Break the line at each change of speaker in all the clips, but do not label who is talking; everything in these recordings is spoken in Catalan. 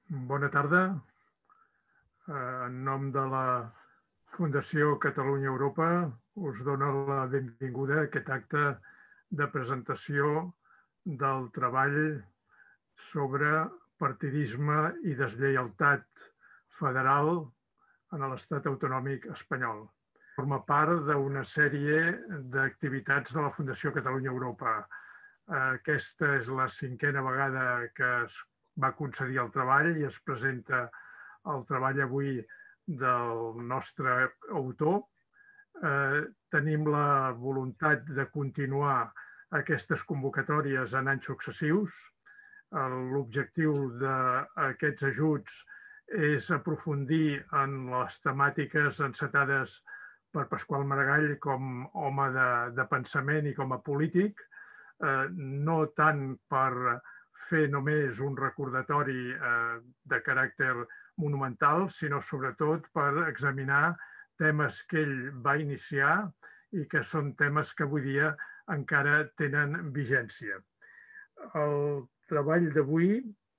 Bona tarda. En nom de la Fundació Catalunya Europa us dono la benvinguda a aquest acte de presentació del treball sobre partidisme i deslleialtat federal en l'estat autonòmic espanyol. Forma part d'una sèrie d'activitats de la Fundació Catalunya Europa. Aquesta és la 5a vegada que es va concedir el treball i es presenta el treball avui del nostre autor. Tenim la voluntat de continuar aquestes convocatòries en anys successius. L'objectiu d'aquests ajuts és aprofundir en les temàtiques encetades per Pasqual Maragall com a home de pensament i com a polític, no tant per fer només un recordatori de caràcter monumental, sinó sobretot per examinar temes que ell va iniciar i que són temes que avui dia encara tenen vigència. El treball d'avui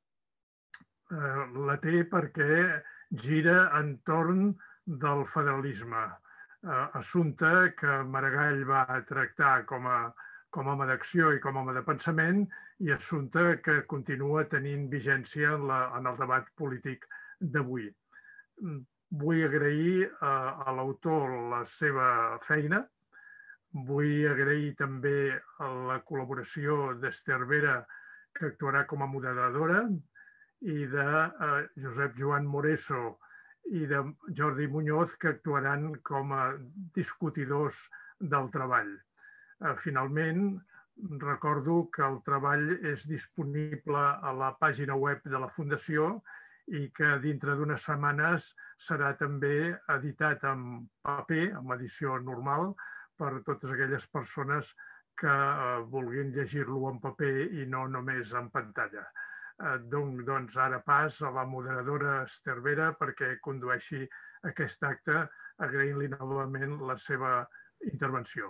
la té perquè gira entorn del federalisme, assumpte que Maragall va tractar com a home d'acció i com a home de pensament i assumpte que continua tenint vigència en el debat polític d'avui. Vull agrair a l'autor la seva feina, vull agrair també la col·laboració d'Ester Vera, que actuarà com a moderadora, i de Josep Joan Moreso i de Jordi Muñoz, que actuaran com a discutidors del treball. Finalment, recordo que el treball és disponible a la pàgina web de la Fundació i que dintre d'unes setmanes serà també editat en paper, en edició normal, per totes aquelles persones que vulguin llegir-lo en paper i no només en pantalla. Doncs ara pas a la moderadora Ester Vera perquè condueixi aquest acte, agraint-li novament la seva intervenció.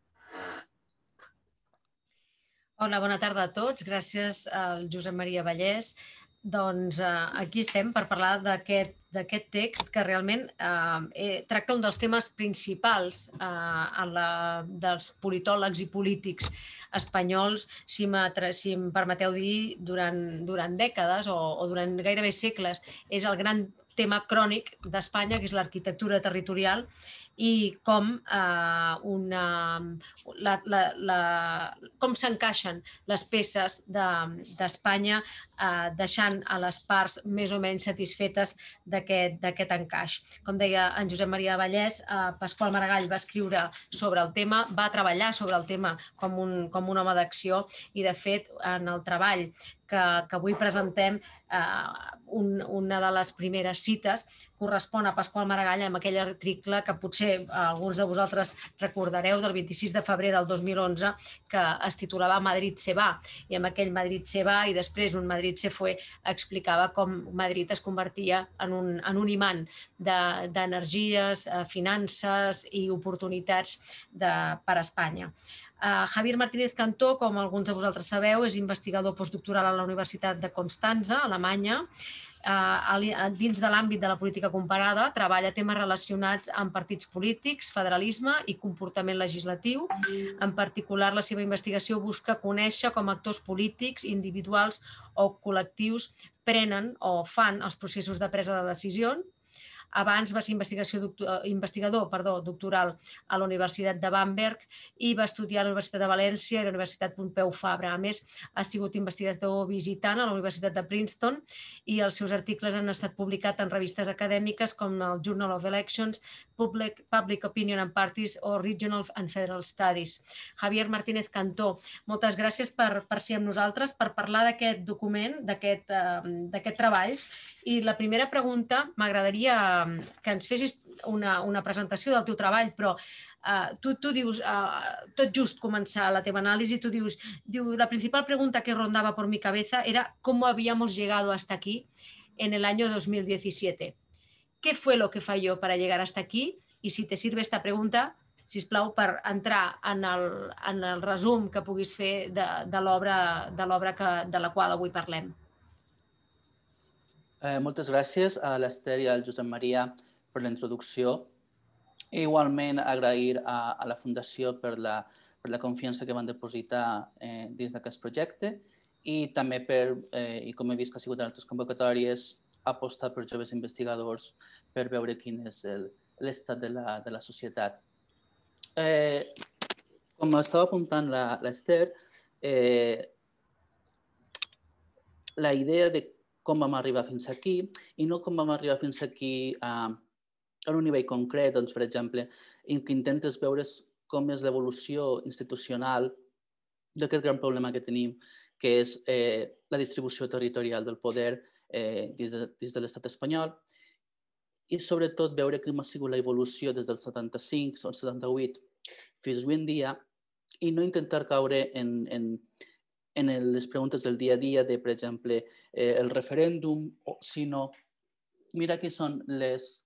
Hola, bona tarda a tots. Gràcies al Josep Maria Vallès. Doncs aquí estem per parlar d'aquest text que realment tracta un dels temes principals dels politòlegs i polítics espanyols, si em permeteu dir, durant dècades o durant gairebé segles. És el gran tema crònic d'Espanya, que és l'arquitectura territorial i com s'encaixen les peces d'Espanya deixant a les parts més o menys satisfetes d'aquest encaix. Com deia en Josep Maria Vallès, Pasqual Maragall va escriure sobre el tema, va treballar sobre el tema com un home d'acció i, de fet, en el treball que avui presentem, una de les primeres cites correspon a Pasqual Maragall amb aquell article que potser alguns de vosaltres recordareu del 26 de febrer del 2011 que es titulava Madrid se va, i amb aquell Madrid se va i després un Madrid se fue explicava com Madrid es convertia en un imant d'energies, finances i oportunitats per a Espanya. Javier Martínez Cantó, com alguns de vosaltres sabeu, és investigador postdoctoral a la Universitat de Constanza, a Alemanya. Dins de l'àmbit de la política comparada, treballa temes relacionats amb partits polítics, federalisme i comportament legislatiu. En particular, la seva investigació busca conèixer com actors polítics, individuals o col·lectius prenen o fan els processos de presa de decisions. Abans va ser investigador doctoral a la Universitat de Bamberg i va estudiar a la Universitat de València i a la Universitat Pompeu Fabra. A més, ha sigut investigador visitant a la Universitat de Princeton i els seus articles han estat publicats en revistes acadèmiques com el Journal of Elections, Public Opinion and Parties o Regional and Federal Studies. Javier Martínez Cantó, moltes gràcies per ser amb nosaltres, per parlar d'aquest document, d'aquest treball. I la primera pregunta, m'agradaria que ens fessis una presentació del teu treball, però tu dius, tot just començar la teva anàlisi, tu dius, la principal pregunta que rondaba por mi cabeza era cómo habíamos llegado hasta aquí en el año 2017. ¿Qué fue lo que falló para llegar hasta aquí? I si te sirve esta pregunta, sisplau, per entrar en el resum que puguis fer de l'obra de la qual avui parlem.
Moltes gràcies a l'Ester i al Josep Maria per la introducció. I igualment agrair a la Fundació per la confiança que van depositar dins d'aquest projecte i també i com he vist que ha sigut en altres convocatòries, apostar per joves investigadors per veure quin és l'estat de la societat. Com estava apuntant l'Ester, la idea de com vam arribar fins aquí i no com vam arribar fins aquí en un nivell concret, doncs, per exemple, en què intentes veure com és l'evolució institucional d'aquest gran problema que tenim, que és la distribució territorial del poder dins de l'estat espanyol i sobretot veure com ha sigut l'evolució des del 75 o el 78 fins avui en dia i no intentar caure en les preguntes del dia a dia de, per exemple, el referèndum, sinó mira qui són les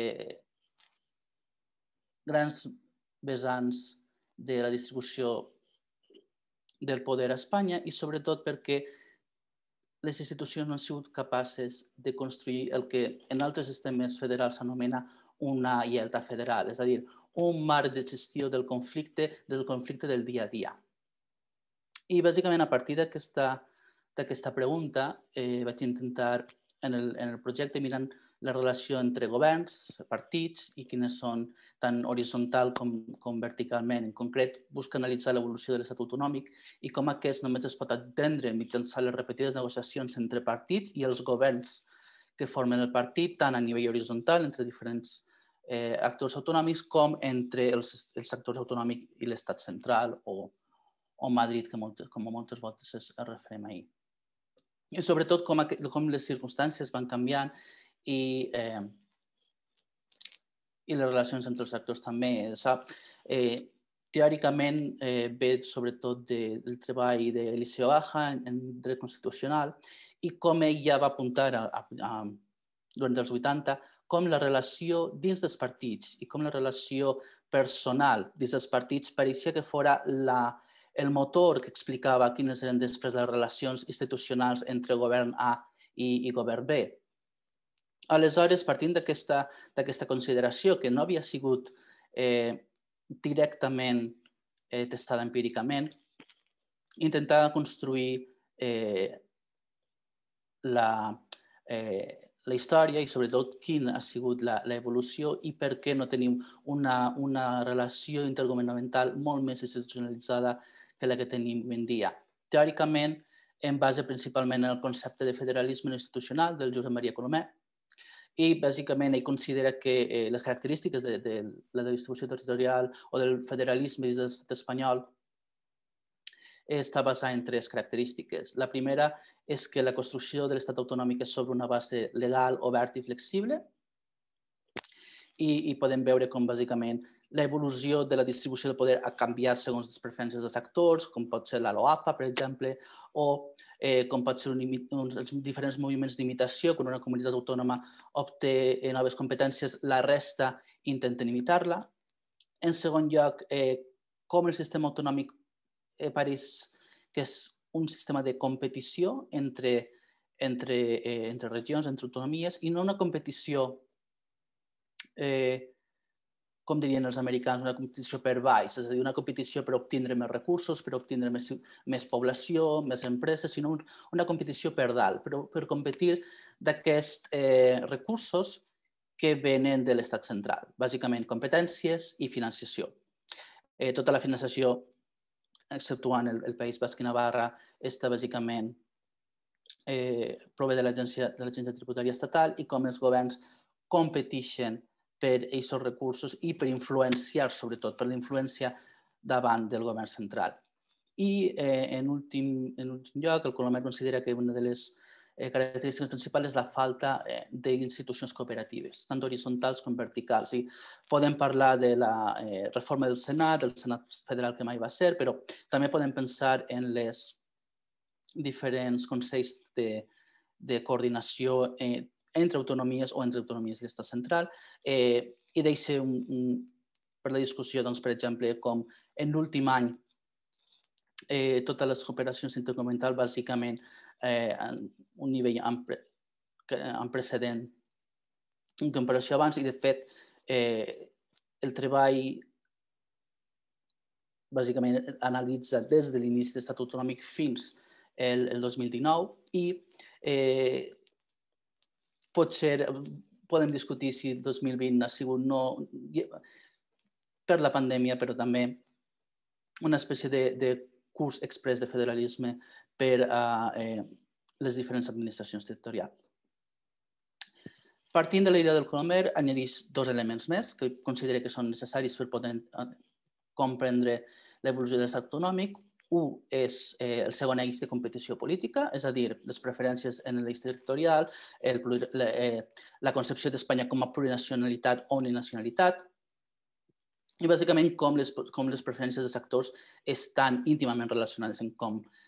grans vessants de la distribució del poder a Espanya i sobretot perquè les institucions no han sigut capaces de construir el que en altres sistemes federals s'anomena una lleialtat federal, és a dir, un marc de gestió del conflicte del dia a dia. I bàsicament a partir d'aquesta pregunta vaig intentar en el projecte mirant la relació entre governs, partits i quines són tant horitzontal com verticalment. En concret, busca analitzar l'evolució de l'estat autonòmic i com aquest només es pot entendre mitjançant les repetides negociacions entre partits i els governs que formen el partit, tant a nivell horitzontal entre diferents actors autonòmics com entre els actors autonòmics i l'estat central o Madrid, com moltes voltes es referem ahir. I sobretot com les circumstàncies van canviant i les relacions entre els actors també. Teòricament ve sobretot del treball d'Eliseo Aja en dret constitucional i com ell ja va apuntar durant els 80, com la relació dins dels partits i com la relació personal dins dels partits pareixia que fora el motor que explicava quines eren després les relacions institucionals entre govern A i govern B. Aleshores, partint d'aquesta consideració que no havia sigut directament testada empíricament, intentava construir la història i sobretot quina ha sigut l'evolució i per què no tenim una relació intergovernamental molt més institucionalitzada que la que tenim avui en dia. Teòricament, en base principalment en el concepte de federalisme institucional del Josep Maria Colomer, i bàsicament ell considera que les característiques de la distribució territorial o del federalisme dins de l'estat espanyol està basada en tres característiques. La primera és que la construcció de l'estat autonòmic és sobre una base legal, oberta i flexible i podem veure com bàsicament l'evolució de la distribució del poder ha canviat segons les preferències dels actors, com pot ser la LOAPA, per exemple, o com pot ser els diferents moviments d'imitació, quan una comunitat autònoma obté noves competències, la resta intenten imitar-la. En segon lloc, com el sistema autonòmic pareix que és un sistema de competició entre regions, entre autonomies, i no una competició com dirien els americans, una competició per baix, és a dir, una competició per obtindre més recursos, per obtindre més població, més empreses, sinó una competició per dalt, per competir d'aquests recursos que venen de l'estat central, bàsicament competències i financiació. Tota la financiació, exceptuant el País Basc i Navarra, està bàsicament prové de l'Agència Tributària Estatal i com els governs competeixen per aquests recursos i per influenciar, sobretot, per la influència davant del govern central. I, en últim lloc, el Colomer considera que una de les característiques principals és la falta d'institucions cooperatives, tant horitzontals com verticals. I podem parlar de la reforma del Senat federal que mai va ser, però també podem pensar en les diferents consells de coordinació entre autonomies o entre autonomies i l'estat central, i deixa per la discussió, per exemple, com en l'últim any totes les cooperacions intergovernmentals bàsicament a un nivell amb precedent en comparació abans i, de fet, el treball bàsicament analitza des de l'inici de l'Estatut Autonòmic fins el 2019 i potser podem discutir si el 2020 ha sigut no per la pandèmia, però també una espècie de curs exprés de federalisme per a les diferents administracions territorials. Partint de la idea del Colomer, añadeix dos elements més que considera que són necessaris per poder comprendre l'evolució de l'estat autonòmic. Un és el segon eix de competició política, és a dir, les preferències en l'eix territorial, la concepció d'Espanya com a plurinacionalitat o uninacionalitat, i bàsicament com les preferències dels actors estan íntimament relacionades en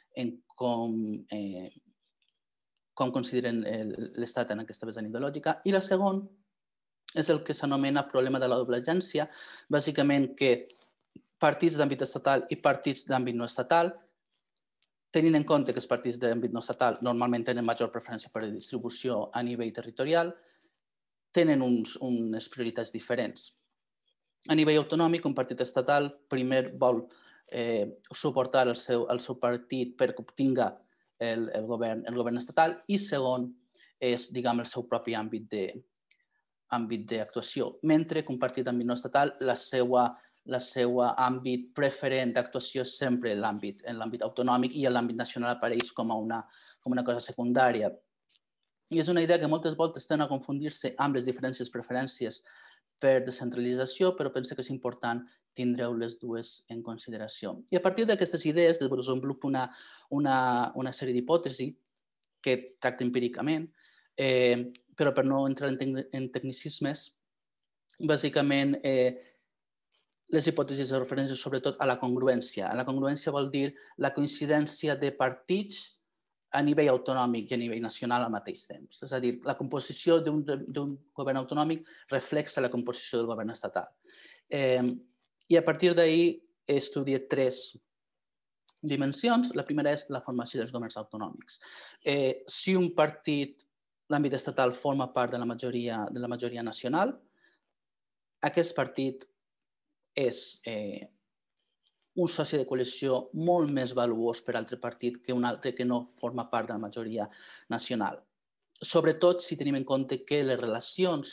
com consideren l'Estat en aquesta vessant ideològica. I la segona és el que s'anomena problema de la doble agència, bàsicament que partits d'àmbit estatal i partits d'àmbit no estatal, tenint en compte que els partits d'àmbit no estatal normalment tenen major preferència per a distribució a nivell territorial, tenen unes prioritats diferents. A nivell autonòmic, un partit estatal primer vol suportar el seu partit perquè obtinga el govern estatal i segon és, diguem, el seu propi àmbit d'actuació, mentre que un partit d'àmbit no estatal, la seva àmbit preferent d'actuació és sempre en l'àmbit autonòmic i l'àmbit nacional apareix com una cosa secundària. I és una idea que moltes voltes tenen a confundir-se amb les diferents preferències per descentralització, però penso que és important tindreu les dues en consideració. I a partir d'aquestes idees desenvolupo una sèrie d'hipòtesis que tracta empíricament, però per no entrar en tecnicismes, bàsicament les hipòtesis es refereixen sobretot a la congruència. La congruència vol dir la coincidència de partits a nivell autonòmic i a nivell nacional al mateix temps. És a dir, la composició d'un govern autonòmic reflexa la composició del govern estatal. I a partir d'ahir estudia tres dimensions. La primera és la formació dels governs autonòmics. Si un partit, l'àmbit estatal, forma part de la majoria nacional, aquest partit és un soci de coalició molt més valuós per a l'altre partit que un altre que no forma part de la majoria nacional. Sobretot si tenim en compte que les relacions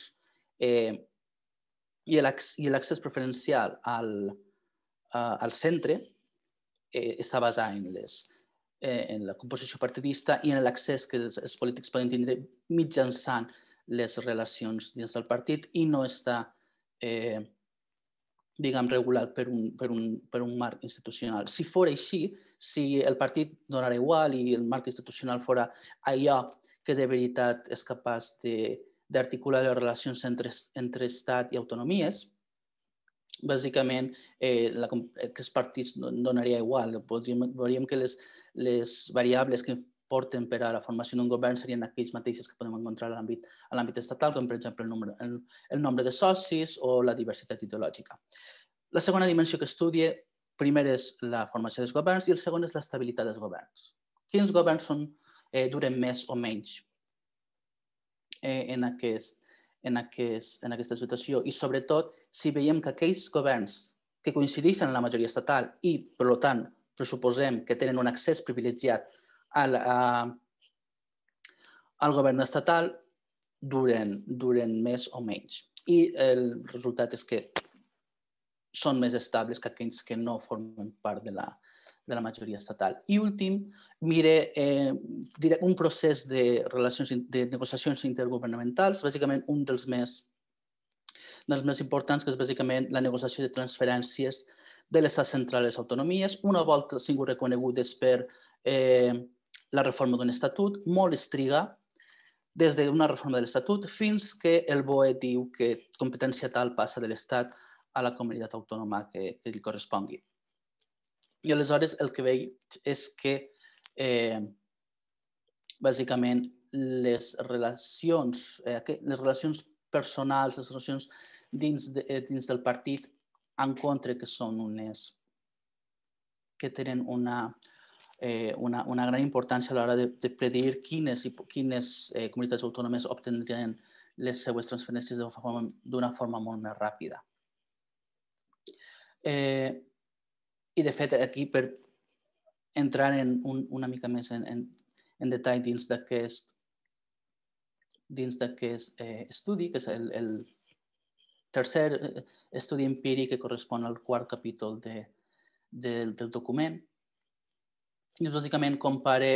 i l'accés preferencial al centre està basat en la composició partidista i en l'accés que els polítics poden tindre mitjançant les relacions dins del partit i no està diguem, regulat per un marc institucional. Si fos així, si el partit donara igual i el marc institucional fos allò que de veritat és capaç d'articular les relacions entre estat i autonomies, bàsicament aquests partits donaria igual. Veuríem que les variables que porten per a la formació d'un govern serien aquells mateixos que podem encontrar a l'àmbit estatal, com per exemple el nombre de socis o la diversitat ideològica. La segona dimensió que estudia, primer és la formació dels governs i el segon és l'estabilitat dels governs. Quins governs duren més o menys en aquesta situació? I sobretot, si veiem que aquells governs que coincideixen en la majoria estatal i, per tant, pressuposem que tenen un accés privilegiat al govern estatal, duren més o menys. I el resultat és que són més estables que aquells que no formen part de la majoria estatal. I últim, mire un procés de negociacions intergovernamentals, bàsicament un dels més importants, que és bàsicament la negociació de transferències de l'estat central a les autonomies. Una volta sigut reconegudes per la reforma d'un estatut, molt es triga des d'una reforma de l'estatut fins que el BOE diu que competència tal passa de l'estat a la comunitat autònoma que li correspongui. I aleshores el que veig és que bàsicament les relacions personals, les relacions dins del partit en contra que són unes que tenen una una gran importància a l'hora de predir quines comunitats autònomes obtindrien les seues transferències d'una forma molt més ràpida. I, de fet, aquí, per entrar una mica més en detall dins d'aquest estudi, que és el tercer estudi empíric que correspon al quart capítol del document, i bàsicament compara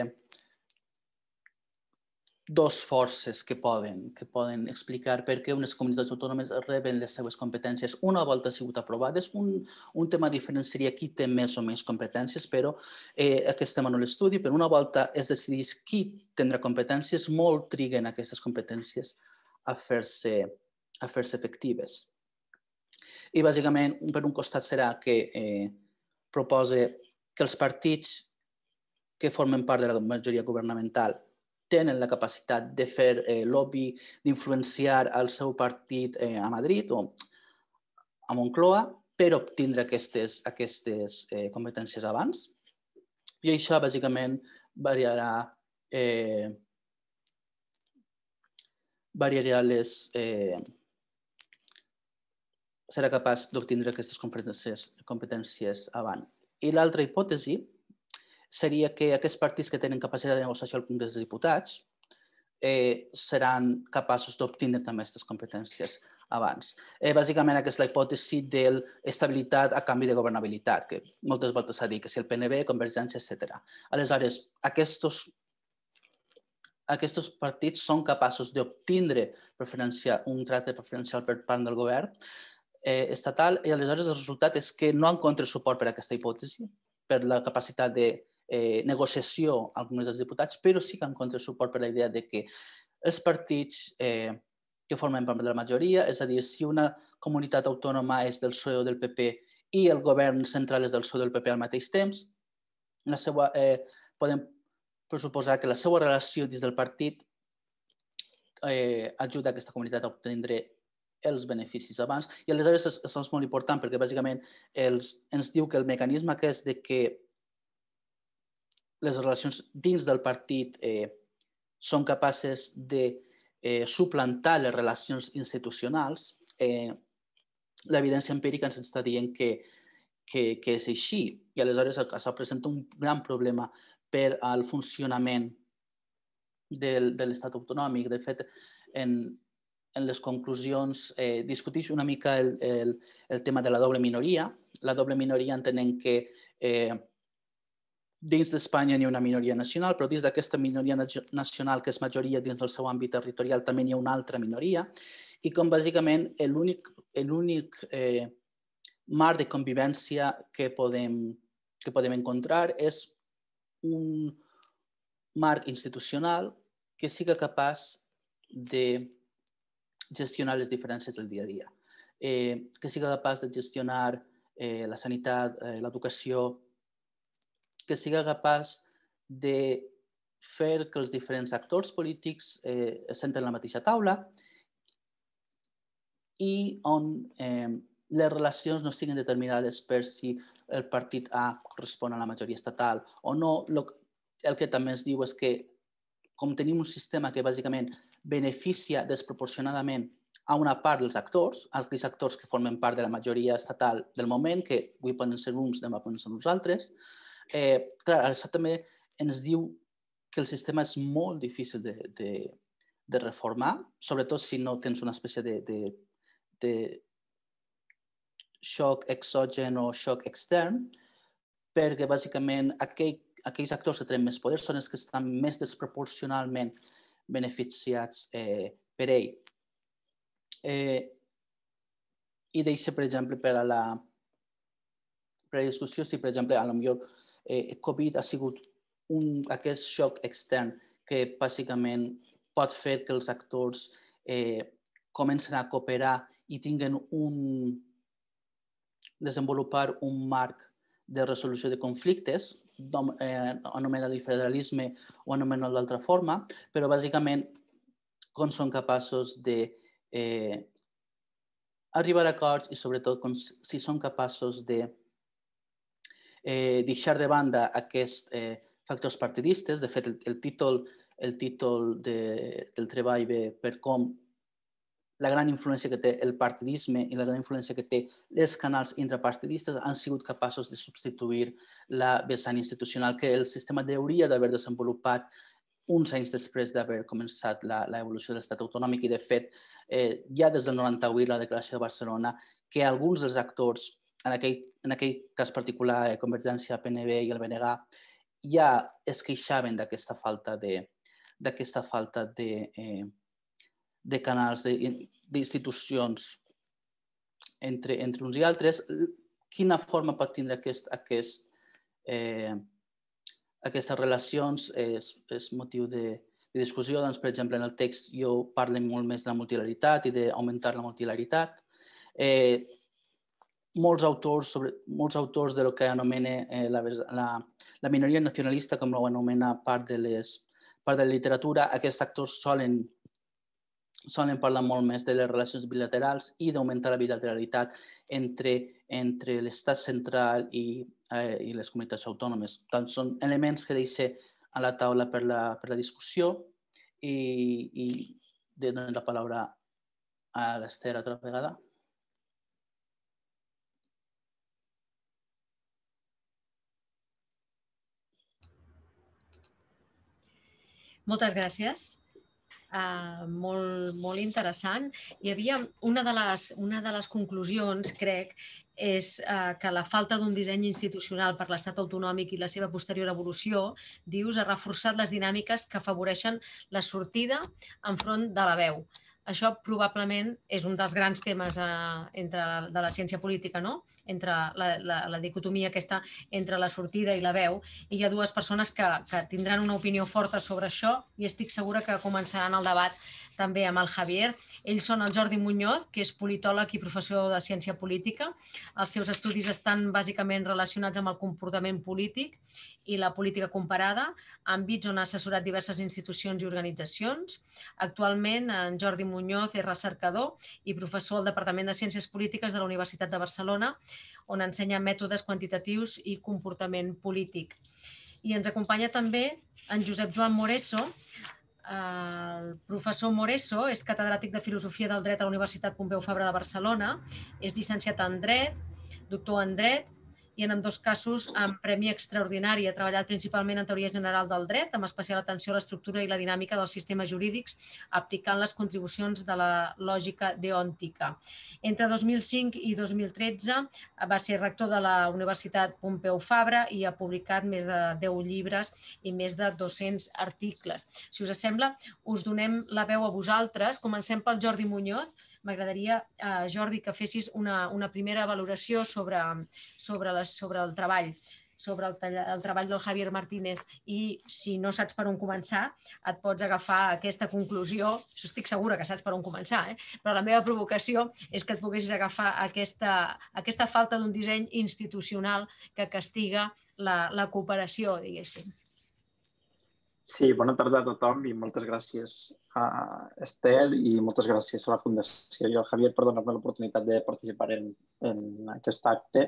dos forces que poden explicar per què unes comunitats autònomes reben les seves competències una volta han sigut aprovades. Un tema diferent seria qui té més o menys competències, però aquest tema no l'estudi. Per una volta es decideix qui tindrà competències, molt triguen aquestes competències a fer-se efectives. I bàsicament, per un costat serà que proposa que els partits que formen part de la majoria governamental tenen la capacitat de fer lobby, d'influenciar el seu partit a Madrid o a Moncloa per obtindre aquestes competències abans. I això, bàsicament, serà capaç d'obtindre aquestes competències abans. I l'altra hipòtesi seria que aquests partits que tenen capacitat de negociació al Congrés dels Diputats seran capaços d'obtindre també aquestes competències abans. Bàsicament, aquesta és la hipòtesi de l'estabilitat a canvi de governabilitat, que moltes voltes s'ha dit que si el PNB, Convergència, etc. Aleshores, aquests partits són capaços d'obtindre un tracte preferencial per part del govern estatal i aleshores el resultat és que no encontra suport per a aquesta hipòtesi, per la capacitat de negociació al Congrés dels Diputats, però sí que encontra suport per la idea de que els partits que formen part de la majoria, és a dir, si una comunitat autònoma és del PSOE o del PP i el govern central és del PSOE o del PP al mateix temps, podem pressuposar que la seva relació dins del partit ajuda aquesta comunitat a obtindre els beneficis abans. I aleshores això és molt important perquè bàsicament ens diu que el mecanisme aquest de que les relacions dins del partit són capaces de suplantar les relacions institucionals, l'evidència empírica ens està dient que és així. I aleshores això presenta un gran problema per al funcionament de l'estat autonòmic. De fet, en les conclusions discuteix una mica el tema de la doble minoria. La doble minoria entenem que dins d'Espanya n'hi ha una minoria nacional, però dins d'aquesta minoria nacional, que és majoria dins del seu àmbit territorial, també n'hi ha una altra minoria, i com bàsicament l'únic marc de convivència que podem encontrar és un marc institucional que siga capaç de gestionar les diferències del dia a dia, que siga capaç de gestionar la sanitat, l'educació, que siga capaç de fer que els diferents actors polítics es senten a la mateixa taula i on les relacions no estiguin determinades per si el partit A correspon a la majoria estatal o no. El que també es diu és que, com tenim un sistema que bàsicament beneficia desproporcionadament a una part dels actors, aquells actors que formen part de la majoria estatal del moment, que avui poden ser uns, demà poden ser uns altres, clar, això també ens diu que el sistema és molt difícil de reformar, sobretot si no tens una espècie de xoc exogen o xoc extern, perquè bàsicament aquells actors que tenen més poder són els que estan més desproporcionalment beneficiats per ell. I deixa, per exemple, per a la discussió, si, per exemple, potser Covid ha sigut aquest xoc extern que bàsicament pot fer que els actors comencen a cooperar i desenvolupar un marc de resolució de conflictes, anomenat el federalisme o anomenat d'altra forma, però bàsicament com són capaços d'arribar a acords i sobretot si són capaços de deixar de banda aquests factors partidistes. De fet, el títol del treball ve per com la gran influència que té el partidisme i la gran influència que té els canals intrapartidistes han sigut capaços de substituir la vessant institucional que el sistema hauria d'haver desenvolupat uns anys després d'haver començat l'evolució de l'estat autonòmic. I, de fet, ja des del 98, la Declaració de Barcelona, que alguns dels actors, en aquell cas particular, Convergència, PNB i el BNG, ja es queixaven d'aquesta falta de canals, d'institucions entre uns i altres. Quina forma pot tindre aquestes relacions és motiu de discussió. Doncs, per exemple, en el text jo parlo molt més de la multilateralitat i d'augmentar la multilateralitat. Molts autors de lo que anomena la minoria nacionalista, com ho anomena part de la literatura, aquests actors solen parlar molt més de les relacions bilaterals i d'augmentar la bilateralitat entre l'estat central i les comunitats autònomes. Doncs són elements que deixo a la taula per la discussió i dono la paraula a l'Ester altra vegada.
Moltes gràcies. Molt interessant. Hi havia una de les conclusions, crec, és que la falta d'un disseny institucional per l'estat autonòmic i la seva posterior evolució, dius, ha reforçat les dinàmiques que afavoreixen la sortida enfront de la veu. Això probablement és un dels grans temes de la ciència política, no? Entre la dicotomia aquesta entre la sortida i la veu. I hi ha dues persones que tindran una opinió forta sobre això i estic segura que començaran el debat també amb el Javier. Ells són el Jordi Muñoz, que és politòleg i professor de ciència política. Els seus estudis estan bàsicament relacionats amb el comportament polític i la política comparada, àmbits on ha assessorat diverses institucions i organitzacions. Actualment, en Jordi Muñoz és recercador i professor al Departament de Ciències Polítiques de la Universitat de Barcelona, on ensenya mètodes quantitatius i comportament polític. I ens acompanya també en Josep Joan Moreso. El professor Moreso és catedràtic de Filosofia del Dret a la Universitat Pompeu Fabra de Barcelona, és llicenciat en Dret, doctor en Dret, i en ambdós casos amb premi extraordinari. Ha treballat principalment en teoria general del dret, amb especial atenció a l'estructura i la dinàmica dels sistemes jurídics, aplicant les contribucions de la lògica deòntica. Entre 2005 i 2013 va ser rector de la Universitat Pompeu Fabra i ha publicat més de 10 llibres i més de 200 articles. Si us sembla, us donem la veu a vosaltres. Comencem pel Jordi Muñoz. M'agradaria, Jordi, que fessis una primera valoració sobre el treball del Javier Martínez i si no saps per on començar et pots agafar aquesta conclusió. Estic segura que saps per on començar, però la meva provocació és que et poguessis agafar aquesta falta d'un disseny institucional que castiga la cooperació, diguéssim.
Sí, bona tarda a tothom i moltes gràcies a Esther i moltes gràcies a la Fundació i al Javier per donar-me l'oportunitat de participar en aquest acte.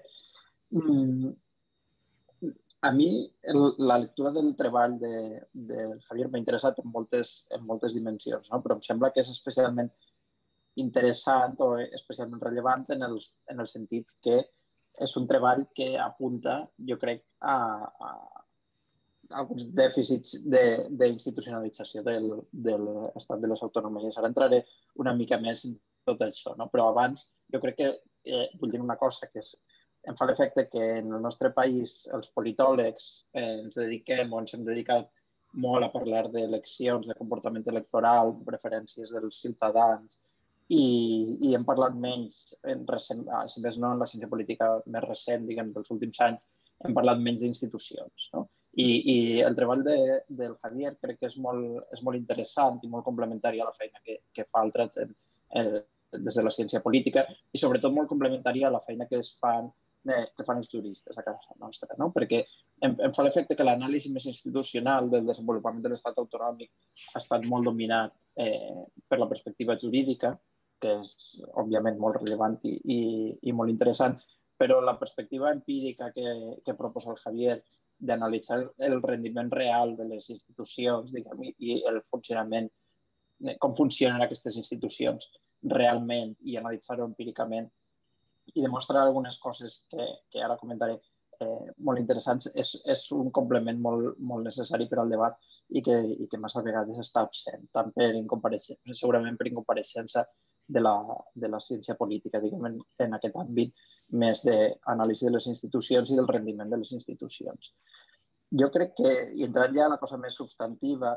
A mi la lectura del treball del Javier m'ha interessat en moltes dimensions, però em sembla que és especialment interessant o especialment rellevant en el sentit que és un treball que apunta, jo crec, a alguns dèficits d'institucionalització de l'estat de les autonomies. Ara entraré una mica més en tot això, però abans jo crec que vull dir una cosa que em fa l'efecte que en el nostre país els politòlegs ens dediquem o ens hem dedicat molt a parlar d'eleccions, de comportament electoral, de preferències dels ciutadans i hem parlat menys, si més no en la ciència política més recent, diguem, dels últims anys, hem parlat menys d'institucions, I el treball del Javier crec que és molt interessant i molt complementari a la feina que fa altres des de la ciència política i sobretot molt complementari a la feina que fan els juristes a casa nostra, perquè em fa l'efecte que l'anàlisi més institucional del desenvolupament de l'estat autonòmic ha estat molt dominat per la perspectiva jurídica, que és òbviament molt rellevant i molt interessant, però la perspectiva empírica que proposa el Javier d'analitzar el rendiment real de les institucions, diguem, i el funcionament, com funcionen aquestes institucions realment i analitzar-ho empíricament i demostrar algunes coses que ara comentaré molt interessants, és un complement molt necessari per al debat i que massa vegades està absent, tant segurament per incompareixença de la ciència política, diguem, en aquest àmbit més d'anàlisi de les institucions i del rendiment de les institucions. Jo crec que, i entrant ja a la cosa més substantiva,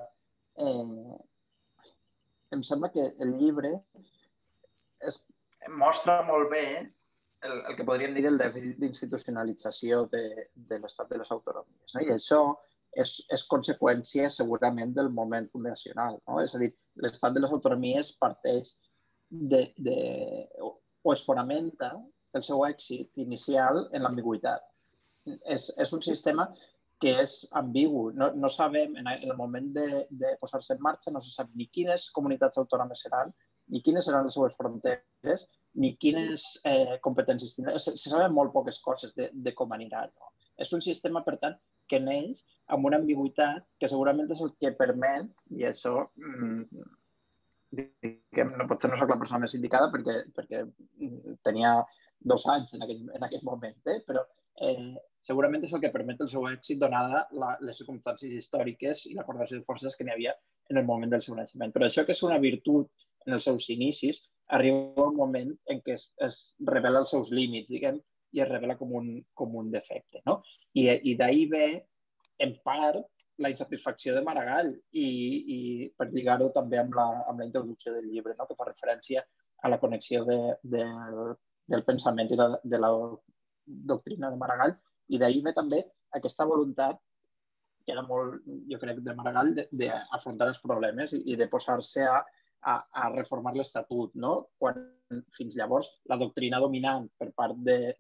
em sembla que el llibre mostra molt bé el que podríem dir el dèficit d'institucionalització de l'estat de les autonomies. I això és conseqüència segurament del moment fundacional. És a dir, l'estat de les autonomies parteix o es fonamenta el seu èxit inicial en l'ambigüitat. És un sistema que és ambigu. No sabem, en el moment de posar-se en marxa, no se sap ni quines comunitats autònomes seran, ni quines seran les seues fronteres, ni quines competències tindran. Se saben molt poques coses de com anirà. És un sistema, per tant, que neix amb una ambigüitat que segurament és el que permet, i això potser no soc la persona més indicada perquè tenia 2 anys en aquell moment, però segurament és el que permet el seu èxit donada les circumstàncies històriques i la correlació de forces que n'hi havia en el moment del seu naixement. Però això, que és una virtut en els seus inicis, arriba un moment en què es revela els seus límits, diguem, i es revela com un defecte. I d'ahir ve, en part, la insatisfacció de Maragall i per lligar-ho també amb la introducció del llibre, que fa referència a la connexió del pensament i de la doctrina de Maragall, i d'ahir ve també aquesta voluntat que era molt, jo crec, de Maragall d'afrontar els problemes i de posar-se a reformar l'Estatut, quan fins llavors la doctrina dominant per part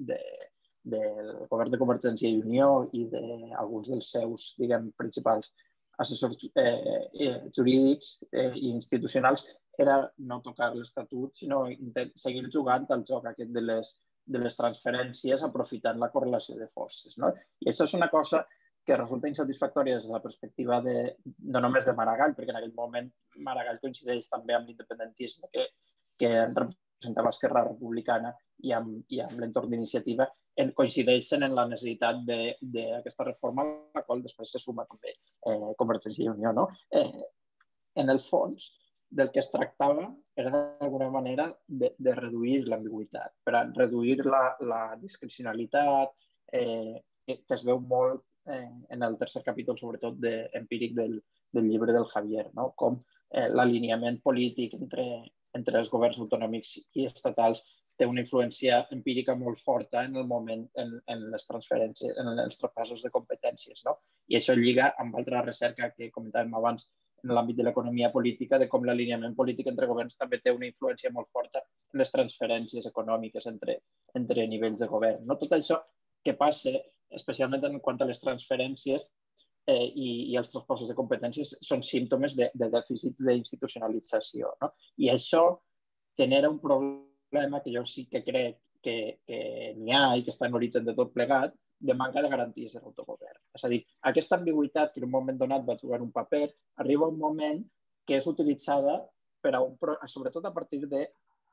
del govern de Convergència i Unió i d'alguns dels seus, diguem, principals assessors jurídics i institucionals era no tocar l'Estatut, sinó seguir jugant al joc aquest de les transferències aprofitant la correlació de forces. I això és una cosa que resulta insatisfactòria des de la perspectiva no només de Maragall, perquè en aquell moment Maragall coincideix també amb l'independentisme que representava Esquerra Republicana i amb l'entorn d'iniciativa, coincideixen en la necessitat d'aquesta reforma, a la qual després se suma també Convergència i Unió. En el fons, del que es tractava era d'alguna manera de reduir l'ambigüitat, per reduir la discrecionalitat, que es veu molt en el tercer capítol, sobretot empíric del llibre del Javier, com l'alineament polític entre els governs autonòmics i estatals té una influència empírica molt forta en el moment, en les transferències, en els traspasos de competències. I això lliga amb altra recerca que comentàvem abans en l'àmbit de l'economia política, de com l'alineament polític entre governs també té una influència molt forta en les transferències econòmiques entre nivells de govern. Tot això que passa, especialment en quant a les transferències i els traspassos de competències, són símptomes de dèficits d'institucionalització. I això genera un problema que jo sí que crec que n'hi ha i que està en l'origen de tot plegat, de manca de garanties de l'autogovern. És a dir, aquesta ambigüitat que en un moment donat va jugar un paper, arriba un moment que és utilitzada sobretot a partir de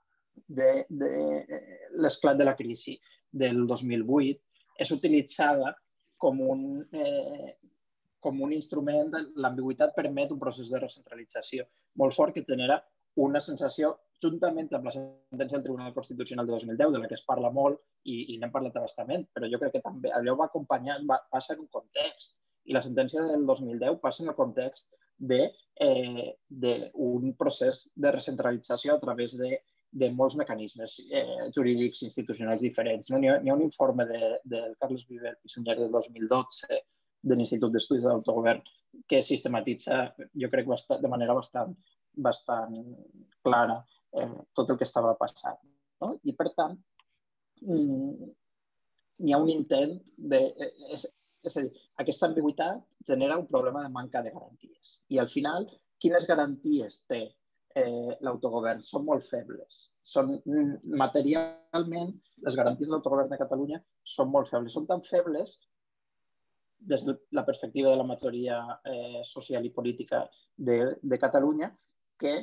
l'esclat de la crisi del 2008, és utilitzada com un instrument. L'ambigüitat permet un procés de recentralització molt fort que genera una sensació, juntament amb la sentència del Tribunal Constitucional de 2010, de la que es parla molt i n'hem parlat abastament, però jo crec que també allò va acompanyant, passa en un context. I la sentència del 2010 passa en el context d'un procés de recentralització a través de molts mecanismes jurídics institucionals diferents. N'hi ha un informe del Carles Viver Pissunyer del 2012 de l'Institut d'Estudis de l'Autogovern que sistematitza, jo crec, de manera bastant clara tot el que estava passant. I, per tant, hi ha un intent és a dir, aquesta ambigüitat genera un problema de manca de garanties. I, al final, quines garanties té l'autogovern? Són molt febles. materialment, les garanties de l'autogovern de Catalunya són molt febles. Són tan febles des de la perspectiva de la majoria social i política de Catalunya que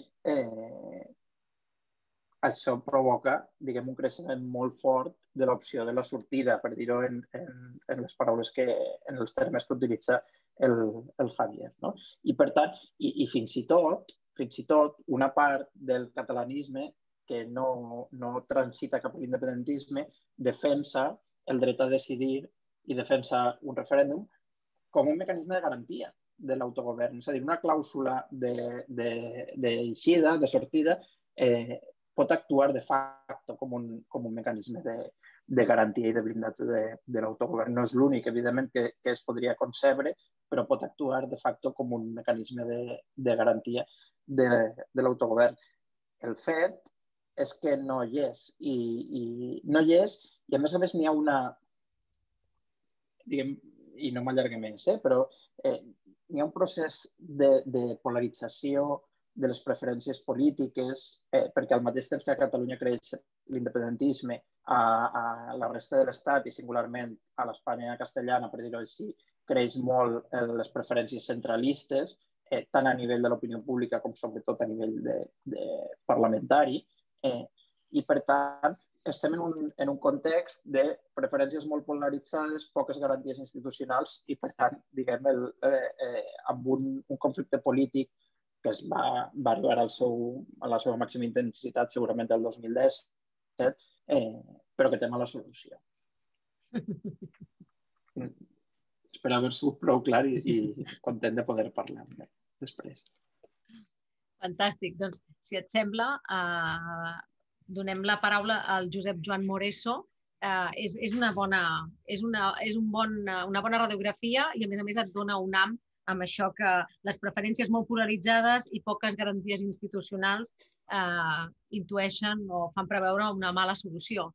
això provoca, diguem, un creixement molt fort de l'opció de la sortida, per dir-ho en les paraules en els termes que utilitza el Javier. No? I per tant, i fins i tot una part del catalanisme que no transita cap a l'independentisme defensa el dret a decidir i defensa un referèndum com un mecanisme de garantia de l'autogovern. És a dir, una clàusula d'eixida, de sortida, pot actuar de facto com un mecanisme de garantia i de blindatge de l'autogovern. No és l'únic, evidentment, que es podria concebre, però pot actuar de facto com un mecanisme de garantia de l'autogovern. El fet és que no hi és. I no hi és, i a més n'hi ha una, diguem, i no m'allargue més, però hi ha un procés de polarització de les preferències polítiques, perquè al mateix temps que a Catalunya creix l'independentisme, a la resta de l'Estat i singularment a l'Espanya castellana, per dir-ho així, creix molt les preferències centralistes, tant a nivell de l'opinió pública com sobretot a nivell parlamentari. I per tant, estem en un context de preferències molt polaritzades, poques garanties institucionals i, per tant, diguem, amb un conflicte polític que es va arribar a la seva màxima intensitat segurament el 2017, però que té mala solució. Espero haver sigut prou clar i content de poder parlar després.
Fantàstic. Doncs, si et sembla, donem la paraula al Josep Joan Moreso. És una bona radiografia i, a més, et dona un ham amb això que les preferències molt polaritzades i poques garanties institucionals intueixen o fan preveure una mala solució.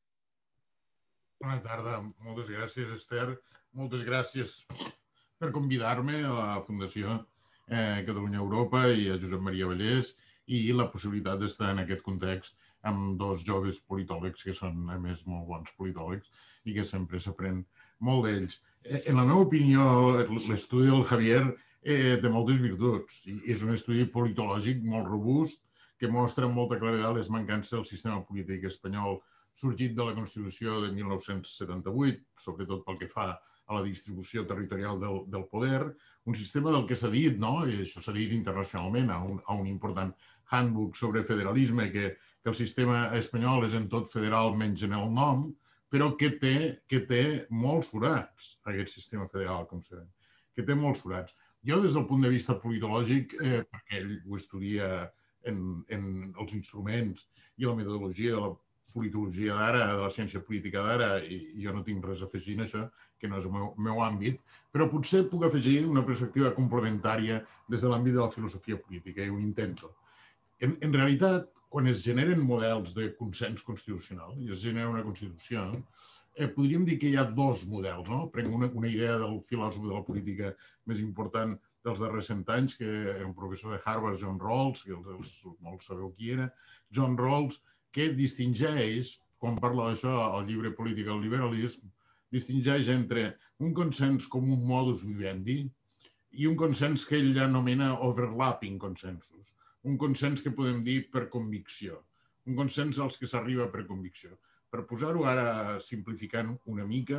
Bona tarda. Moltes gràcies, Esther. Moltes gràcies per convidar-me a la Fundació Catalunya Europa i a Josep Maria Vallès i la possibilitat d'estar en aquest context amb dos joves politòlegs que són, a més, molt bons politòlegs i que sempre s'aprèn molt d'ells. En la meva opinió, l'estudi del Javier té moltes virtuts. És un estudi politològic molt robust que mostra amb molta claredat les mancances del sistema polític espanyol sorgit de la Constitució de 1978, sobretot pel que fa a la distribució territorial del poder, un sistema del que s'ha dit, i això s'ha dit internacionalment a un important handbook sobre federalisme, que el sistema espanyol és en tot federal menys en el nom, però que té molts forats, aquest sistema federal, com sabem, que té molts forats. Jo, des del punt de vista politològic, perquè ell ho estudia en els instruments i la metodologia de la politologia d'ara, de la ciència política d'ara, i jo no tinc res a afegir en això, que no és el meu àmbit, però potser puc afegir una perspectiva complementària des de l'àmbit de la filosofia política, i ho intento. En realitat, quan es generen models de consens constitucional i es genera una Constitució, podríem dir que hi ha dos models. Prenc una idea del filòsof de la política més important dels darrers 100 anys, que era un professor de Harvard, John Rawls, que molts sabeu qui era, John Rawls, que distingeix, quan parla d'això al llibre Political Liberalism, distingeix entre un consens com un modus vivendi i un consens que ell anomena overlapping consensus. Un consens que podem dir per convicció. Un consens als que s'arriba per convicció. Per posar-ho ara simplificant una mica,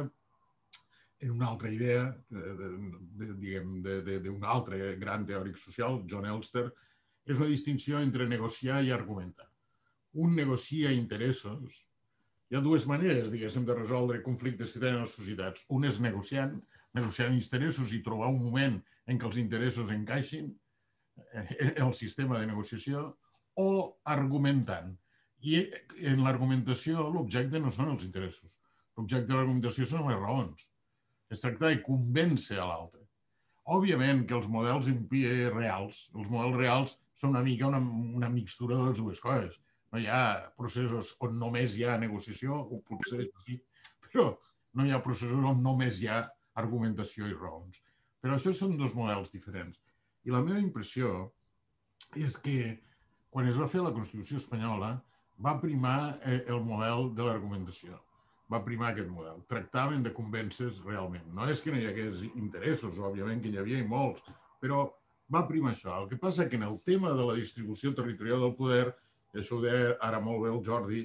en una altra idea d'un altre gran teòric social, John Elster, és una distinció entre negociar i argumentar. Un negocia interessos. Hi ha dues maneres, diguéssim, de resoldre conflictes que tenen les societats. Un és negociant interessos i trobar un moment en què els interessos encaixin en el sistema de negociació, o argumentant. I en l'argumentació l'objecte no són els interessos. L'objecte de l'argumentació són les raons. Es tracta de convèncer a l'altre. Òbviament que els models reals són una mica una mixtura de les dues coses. No hi ha processos on només hi ha negociació, o potser sí, però no hi ha processos on només hi ha argumentació i raons. Però això són dos models diferents. I la meva impressió és que quan es va fer la Constitució espanyola va primar el model de l'argumentació. Va primar aquest model. Tractaven de convèncer realment. No és que no hi hagués interessos, òbviament que n'hi havia i molts, però va primar això. El que passa que en el tema de la distribució territorial del poder, i això ho deia ara molt bé el Jordi,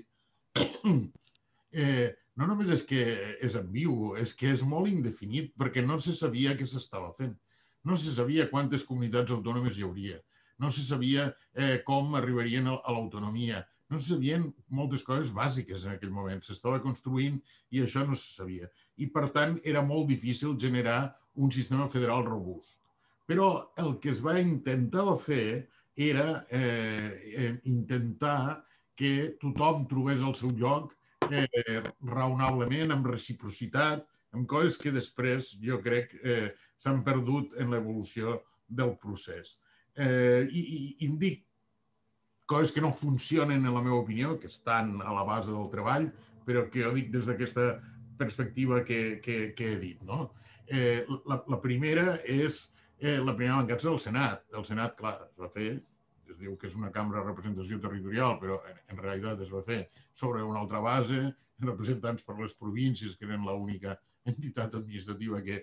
no només és que és ambigu, és que és molt indefinit, perquè no se sabia què s'estava fent. No se sabia quantes comunitats autònomes hi hauria. No se sabia com arribarien a l'autonomia. No se sabien moltes coses bàsiques en aquell moment. S'estava construint i això no se sabia. I, per tant, era molt difícil generar un sistema federal robust. Però el que es va intentar fer era intentar que tothom trobés el seu lloc raonablement, amb reciprocitat, amb coses que després jo crec s'han perdut en l'evolució del procés. I em dic coses que no funcionen, en la meva opinió, que estan a la base del treball, però que jo dic des d'aquesta perspectiva que he dit. La primera és la primera mancança del Senat. El Senat, clar, es va fer, es diu que és una cambra de representació territorial, però en realitat es va fer sobre una altra base, representants per les províncies, que eren l'única entitat administrativa que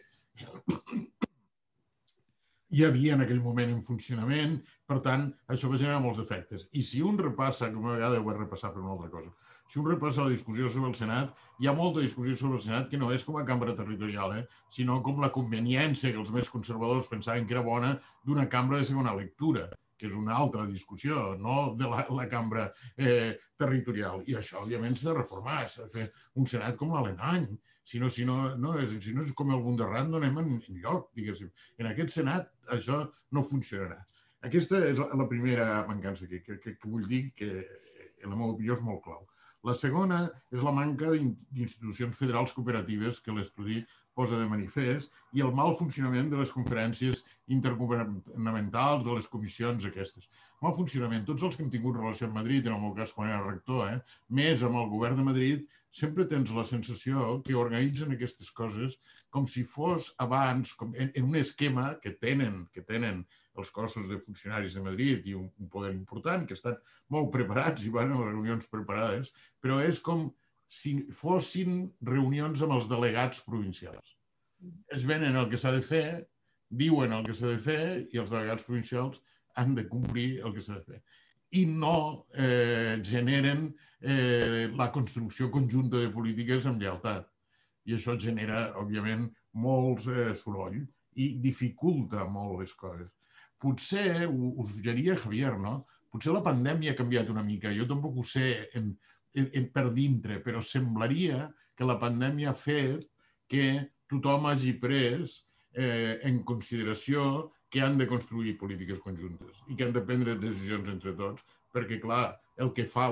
hi havia en aquell moment en funcionament. Per tant, això va generar molts efectes. I si un repassa, que una vegada ho vaig repassar per una altra cosa, si un repassa la discussió sobre el Senat, hi ha molta discussió sobre el Senat que no és com a cambra territorial, sinó com la conveniència que els més conservadors pensaven que era bona d'una cambra de segona lectura, que és una altra discussió, no de la cambra territorial. I això, òbviament, s'ha de reformar, s'ha de fer un Senat com l'alemany. Si no és com el Bunderrat, no anem enlloc, diguéssim. En aquest Senat això no funcionarà. Aquesta és la primera mancança que vull dir que, en la meva opinió, és molt clau. La segona és la manca d'institucions federals cooperatives que l'estudi posa de manifest i el mal funcionament de les conferències intergovernamentals, de les comissions aquestes. Mal funcionament. Tots els que hem tingut relació amb Madrid, en el meu cas quan era rector, més amb el govern de Madrid, sempre tens la sensació que organitzen aquestes coses com si fos abans, en un esquema que tenen els cossos de funcionaris de Madrid i un poder important, que estan molt preparats i van a les reunions preparades, però és com si fossin reunions amb els delegats provincials. Es venen el que s'ha de fer, diuen el que s'ha de fer i els delegats provincials han de complir el que s'ha de fer. I no generen la construcció conjunta de polítiques amb lleialtat. I això genera, òbviament, molt soroll i dificulta molt les coses. Potser, ho suggeria Javier, no? Potser la pandèmia ha canviat una mica. Jo tampoc ho sé per dintre, però semblaria que la pandèmia ha fet que tothom hagi pres en consideració que han de construir polítiques conjuntes i que han de prendre decisions entre tots, perquè, clar, el que fa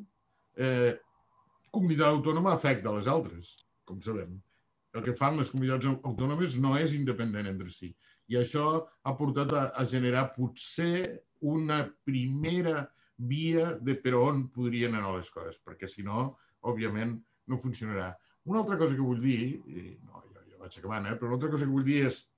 comunitat autònoma afecta les altres, com sabem. El que fan les comunitats autònomes no és independent entre si. I això ha portat a generar potser una primera via de per on podrien anar les coses, perquè si no, òbviament, no funcionarà. Una altra cosa que vull dir, no, ja vaig acabant, però una altra cosa que vull dir és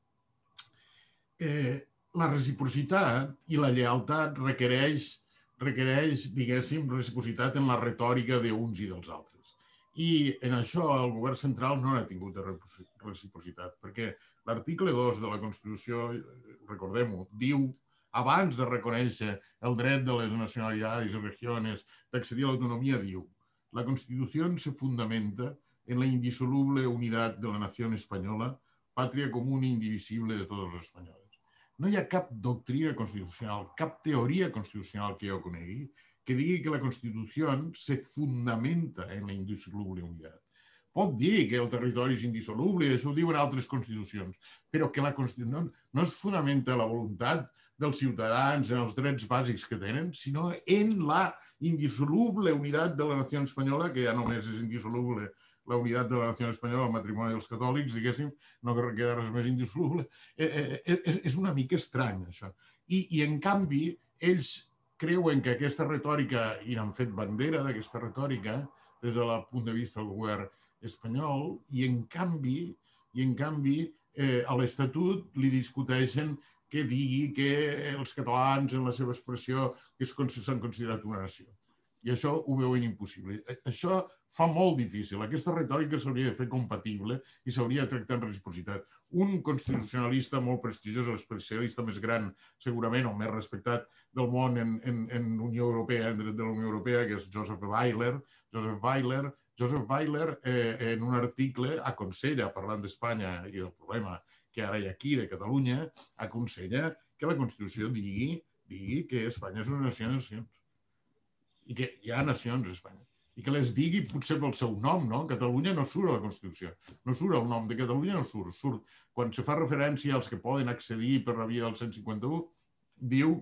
la reciprocitat i la lleialtat requereix, diguéssim, reciprocitat en la retòrica d'uns i dels altres. I en això el govern central no ha tingut reciprocitat, perquè l'article 2 de la Constitució, recordem-ho, diu, abans de reconèixer el dret de les nacionalitats i regiones d'accedir a l'autonomia, diu, la Constitución se fundamenta en la indisoluble unidad de la nación española, patria común e indivisible de todos los españoles. No hi ha cap doctrina constitucional, cap teoria constitucional que jo conegui, que digui que la Constitució se fundamenta en la indissoluble unitat. Pot dir que el territori és indissoluble, això ho diuen altres constitucions, però que la Constitució no es fonamenta en la voluntat dels ciutadans, en els drets bàsics que tenen, sinó en la indissoluble unitat de la nació espanyola, que ja només és indissoluble la unitat de la nació espanyola, el matrimoni dels catòlics, diguéssim, no que queda res més indissoluble. És una mica estrany, això. I en canvi, ells creuen que aquesta retòrica, i n'han fet bandera d'aquesta retòrica, des del punt de vista del govern espanyol, i en canvi, a l'Estatut li discuteixen que digui que els catalans, en la seva expressió, s'han considerat una nació. I això ho veuen impossible. Això fa molt difícil. Aquesta retòrica s'hauria de fer compatible i s'hauria de tractar en reciprocitat. Un constitucionalista molt prestigiós, l'especialista més gran, segurament, o més respectat del món en Unió Europea, en dret de la Unió Europea, que és Joseph Weiler. Joseph Weiler, en un article, aconsella, parlant d'Espanya i del problema que ara hi ha aquí, de Catalunya, aconsella que la Constitució digui que Espanya és una nació de nacions i que hi ha nacions a Espanya i que les digui potser pel seu nom, no? Catalunya no surt a la Constitució, no surt el nom de Catalunya, no surt. Quan se fa referència als que poden accedir per la via del 151, diu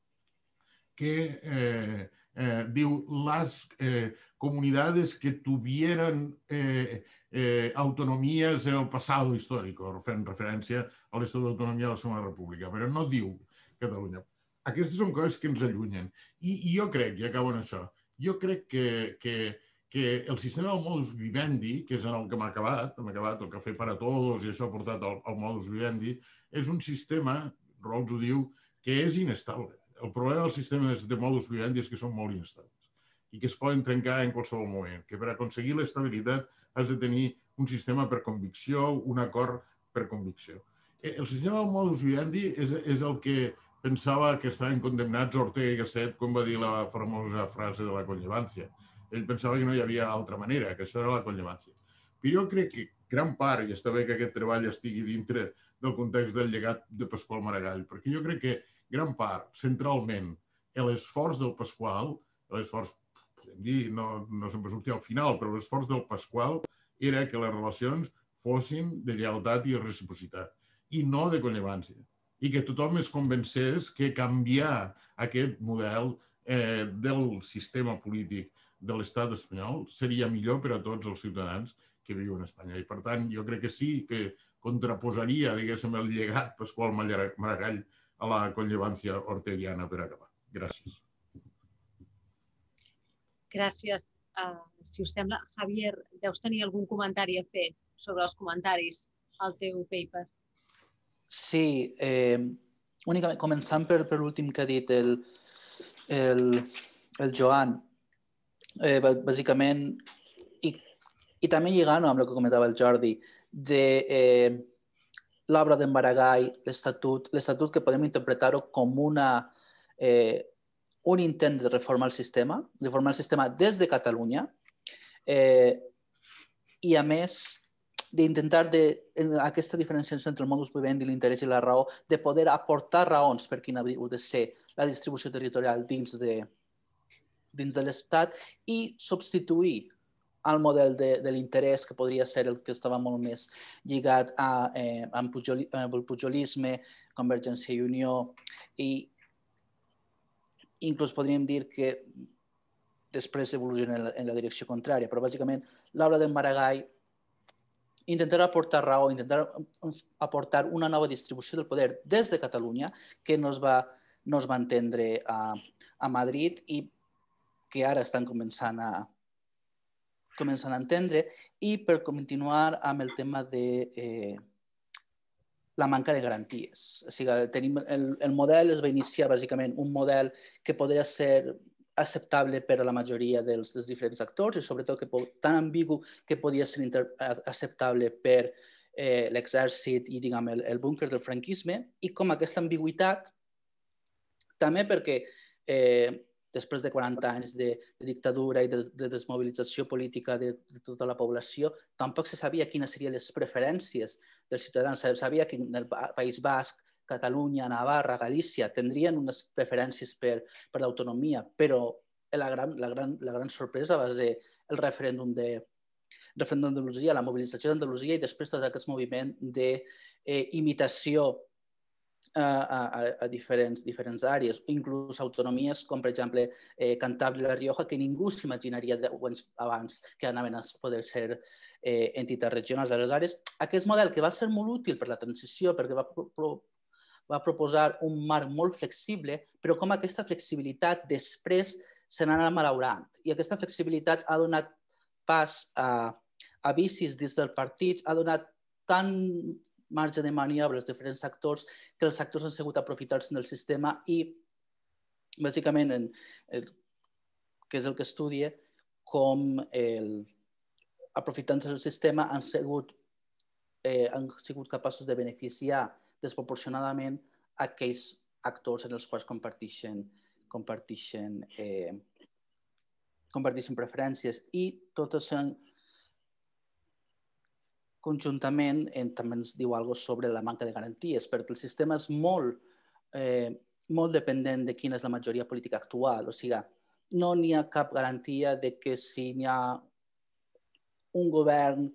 que las comunidades que tuvieran autonomías en el pasado histórico, fent referència a l'Estatut d'Autonomia de la Segona República, però no diu Catalunya. Aquestes són coses que ens allunyen. I jo crec, i acabo en això, jo crec que el sistema del modus vivendi, que és en el que hem acabat el cafè para todos i això ha portat al modus vivendi, és un sistema, Rawls ho diu, que és inestable. El problema del sistema de modus vivendi és que són molt inestables i que es poden trencar en qualsevol moment, que per aconseguir l'estabilitat has de tenir un sistema per convicció, un acord per convicció. El sistema del modus vivendi és el que pensava que estaven condemnats Ortega i Gasset quan va dir la famosa frase de la conllevància. Ell pensava que no hi havia altra manera, que això era la conllevància. Però jo crec que gran part, i està bé que aquest treball estigui dintre del context del llegat de Pasqual Maragall, perquè jo crec que gran part, centralment, l'esforç del Pasqual, l'esforç, podem dir, no sempre sortia al final, però l'esforç del Pasqual era que les relacions fossin de lleialtat i reciprocitat, i no de conllevància. I que tothom es convencés que canviar aquest model del sistema polític de l'estat espanyol seria millor per a tots els ciutadans que viuen a Espanya. I, per tant, jo crec que sí que contraposaria, diguéssim, el llegat Pasqual Maragall a la conllevància orteguiana per acabar. Gràcies.
Gràcies. Si us sembla, Javier, deus tenir algun comentari a fer sobre els comentaris al teu paper?
Sí, únicament començant per l'últim que ha dit el Joan, bàsicament, i també lligant amb el que comentava el Jordi, de l'obra d'en Maragall, l'estatut que podem interpretar-ho com un intent de reformar el sistema des de Catalunya, i a més d'intentar aquesta diferenciació entre el modus vivendi, l'interès i la raó, de poder aportar raons per quina ha de ser la distribució territorial dins de l'Estat i substituir el model de l'interès, que podria ser el que estava molt més lligat amb el pujolisme, Convergència i Unió, i inclús podríem dir que després evoluciona en la direcció contrària, però bàsicament l'obra d'en Maragall intentar aportar raó, intentar aportar una nova distribució del poder des de Catalunya que no es va entendre a Madrid i que ara estan començant a entendre. I per continuar amb el tema de la manca de garanties. O sigui, el model es va iniciar bàsicament un model que podria ser acceptable per a la majoria dels diferents actors i sobretot tan ambigu que podia ser acceptable per l'exèrcit i el búnquer del franquisme, i com aquesta ambigüitat també perquè després de 40 anys de dictadura i de desmobilització política de tota la població, tampoc se sabia quines serien les preferències dels ciutadans. Se sabia que en el País Basc, Catalunya, Navarra, Galícia tindrien unes preferències per l'autonomia, però la gran sorpresa va ser el referèndum d'Andalusia, la mobilització d'Andalusia i després tot aquest moviment d'imitació a diferents àrees, inclús autonomies com, per exemple, Cantàbria i La Rioja, que ningú s'imaginaria 10 anys abans que anaven a poder ser entitats regionals. Aleshores, aquest model que va ser molt útil per la transició, perquè va proposar un marc molt flexible, però com aquesta flexibilitat després se n'ha anat malaurant. I aquesta flexibilitat ha donat pas a vicis dins del partit, ha donat tant marge de maniobra als diferents actors que els actors han sigut aprofitar-se del sistema i, bàsicament, que és el que estudia com, aprofitant el sistema, han sigut capaços de beneficiar desproporcionadament aquells actors en els quals comparteixen preferències, i totes conjuntament també ens diu alguna cosa sobre la manca de garanties, perquè el sistema és molt dependent de quina és la majoria política actual. O sigui, no n'hi ha cap garantia de que si n'hi ha un govern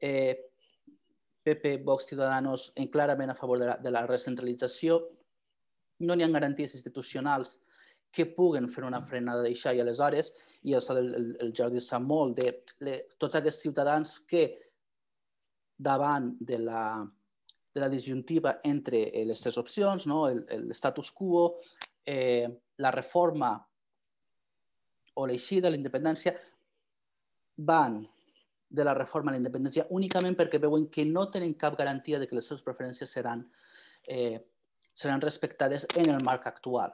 PP, Vox, Ciudadanos clarament a favor de la recentralització, no n'hi ha garanties institucionals que puguen fer una frenada d'això, i aleshores, i això el Jordi sap molt, de tots aquests ciutadans que davant de la disjuntiva entre les tres opcions, l'estatus quo, la reforma o l'eixida, la independència, van de la reforma a la independència únicament perquè veuen que no tenen cap garantia de que les seves preferències seran respectades en el marc actual.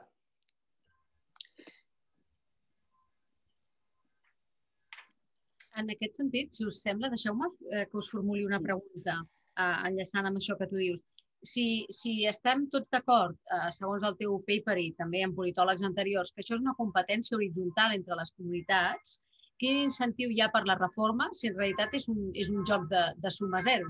En aquest sentit, si us sembla, deixeu-me que us formuli una pregunta enllaçant amb això que tu dius. Si estem tots d'acord, segons el teu paper i també en politòlegs anteriors, que això és una competència horitzontal entre les comunitats, quin incentiu hi ha per la reforma si en realitat és un joc de suma zero?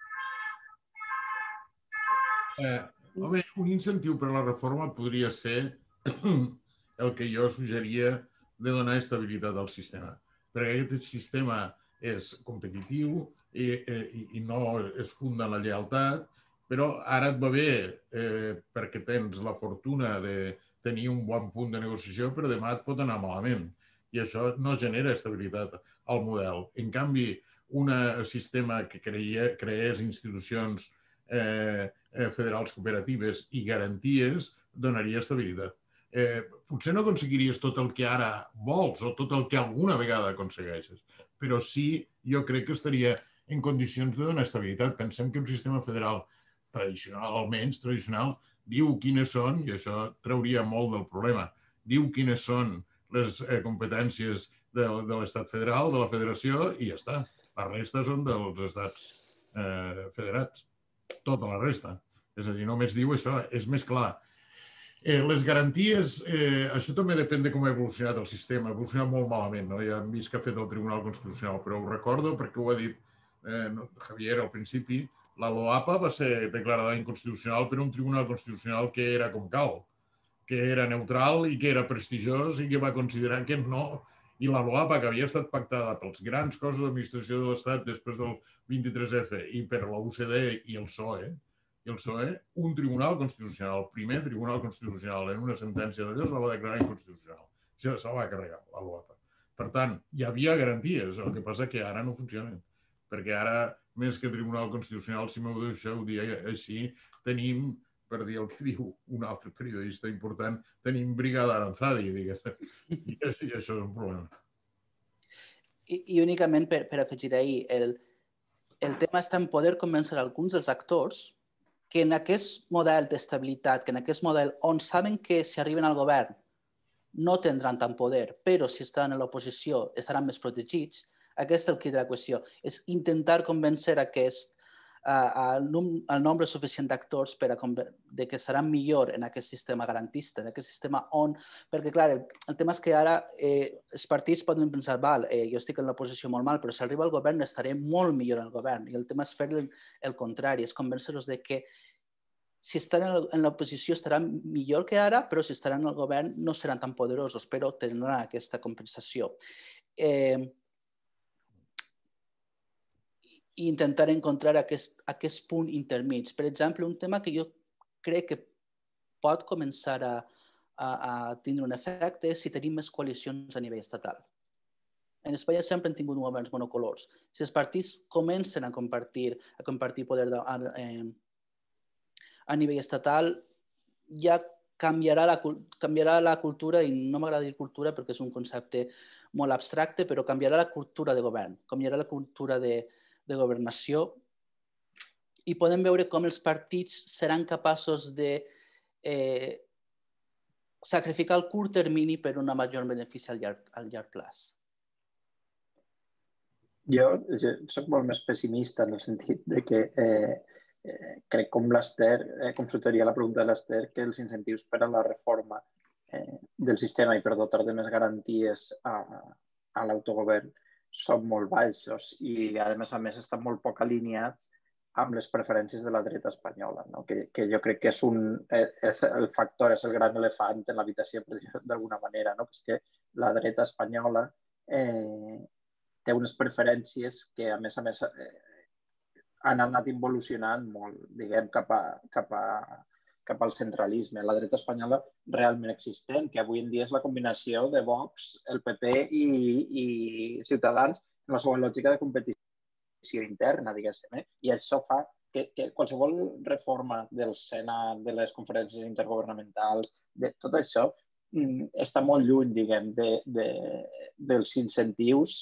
Home, un incentiu per a la reforma podria ser el que jo suggeria de donar estabilitat al sistema. Perquè aquest sistema és competitiu i no es funda en la lleialtat, però ara et va bé perquè tens la fortuna de tenir un bon punt de negociació, però demà et pot anar malament. I això no genera estabilitat al model. En canvi, un sistema que creés institucions federals cooperatives i garanties donaria estabilitat. Potser no aconseguiries tot el que ara vols o tot el que alguna vegada aconsegueixes, però sí, jo crec que estaria en condicions de donar estabilitat. Pensem que un sistema federal tradicional, almenys tradicional, diu quines són, i això trauria molt del problema, diu quines són les competències de l'estat federal, de la federació, i ja està. La resta són dels estats federats. Tota la resta. És a dir, només diu això, és més clar. Les garanties, això també depèn de com ha evolucionat el sistema. Ha evolucionat molt malament, ja hem vist que ha fet el Tribunal Constitucional, però ho recordo perquè ho ha dit Javier al principi. La LOAPA va ser declarada inconstitucional per un Tribunal Constitucional que era com cal, que era neutral i que era prestigiós i que va considerar que no. I la LOAPA, que havia estat pactada pels grans cossos d'administració de l'Estat després del 23F i per l'OCDE i el PSOE, un tribunal constitucional, el primer tribunal constitucional, en una sentència d'allò se la va declarar inconstitucional. Se la va carregar, la LOAPA. Per tant, hi havia garanties, el que passa que ara no funcionen. Perquè ara, més que tribunal constitucional, si m'ho deixeu dir així, tenim, per dir el que diu un altre periodista important, tenim brigada Aranzadi, diguéssim. I això és un problema.
I únicament per afegir ahir, el tema està en poder convèncer alguns dels actors que en aquest model d'estabilitat, que en aquest model on saben que si arriben al govern no tindran tant poder, però si estan a l'oposició estaran més protegits, aquest és el quid de la qüestió. És intentar convèncer el nombre suficient d'actors que seran millor en aquest sistema garantista, en aquest sistema on... Perquè, clar, el tema és que ara els partits poden pensar, jo estic en l'oposició molt mal, però si arriba al govern estaré molt millor en el govern. I el tema és fer el contrari, és convèncer-los de que si estan en l'oposició estaran millor que ara, però si estaran al govern no seran tan poderosos, però tindran aquesta compensació. I intentar encontrar aquest punt intermig. Per exemple, un tema que jo crec que pot començar a tindre un efecte és si tenim més coalicions a nivell estatal. En Espanya sempre han tingut governs monocolors. Si els partits comencen a compartir poder a nivell estatal, ja canviarà la cultura, i no m'agrada dir cultura perquè és un concepte molt abstracte, però canviarà la cultura de govern, canviarà la cultura de governació, i podem veure com els partits seran capaços de sacrificar el curt termini per una major benefici al llarg plaç?
Jo soc molt més pessimista en el sentit de que crec com l'Ester, com sortiria la pregunta de l'Ester, que els incentius per a la reforma del sistema i per dotar de més garanties a l'autogovern són molt baixos i, a més, estan molt poc alineats amb les preferències de la dreta espanyola, no? Que jo crec que és el factor, és el gran elefant en l'habitació, per dir-ho d'alguna manera, no? Que és que la dreta espanyola té unes preferències que, a més, han anat involucionant molt, diguem, cap al centralisme. La dreta espanyola realment existent, que avui en dia és la combinació de Vox, el PP i Ciutadans en la seva lògica de competició interna, diguéssim. I això fa que qualsevol reforma del Senat, de les conferències intergovernamentals, de tot això, està molt lluny, diguem, dels incentius,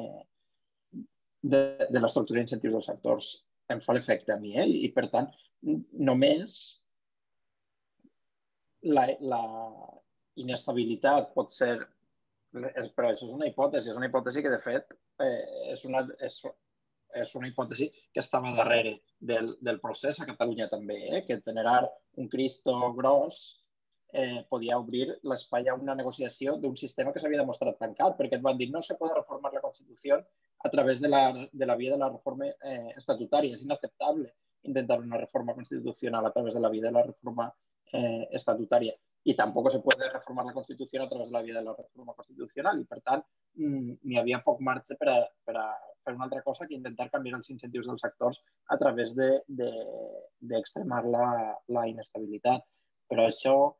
de l'estructura d'incentius dels sectors. Em fa l'efecte a mi, i per tant, només la inestabilitat pot ser, però això és una hipòtesi que de fet és una hipòtesi que estava darrere del procés a Catalunya també, que generar un Cristo gros podia obrir l'espai a una negociació d'un sistema que s'havia demostrat tancat, perquè et van dir no se pot reformar la Constitució a través de la via de la reforma estatutària. És inaceptable intentar una reforma constitucional a través de la via de la reforma estatutaria. Y tampoco se puede reformar la Constitución a través de la vía de la reforma constitucional. I, per tant, n'hi havia poc marge per a fer una altra cosa que intentar canviar els incentius dels sectors a través d'extremar la inestabilitat. Però això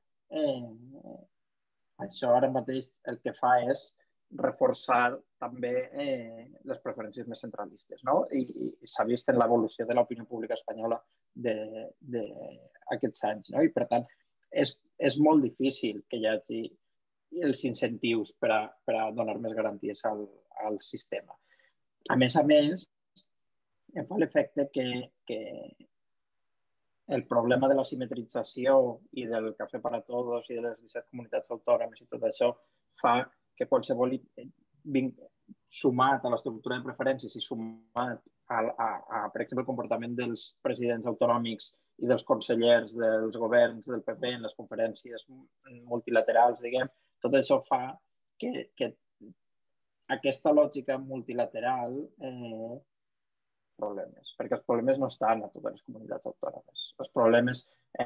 ara mateix el que fa és reforçar també les preferències més centralistes, no? I s'ha vist en l'evolució de l'opinió pública espanyola d'aquests anys, no? I, per tant, és molt difícil que hi hagi els incentius per a donar més garanties al sistema. A més, em fa l'efecte que el problema de la simetrització i del cafè para todos i de les 17 comunitats autònomes i tot això fa que qualsevol sumat a l'estructura de preferències i sumat per exemple, el comportament dels presidents autonòmics i dels consellers dels governs del PP en les conferències multilaterals, diguem, tot això fa que aquesta lògica multilateral problemes, perquè els problemes no estan a totes les comunitats autònomes. Els problemes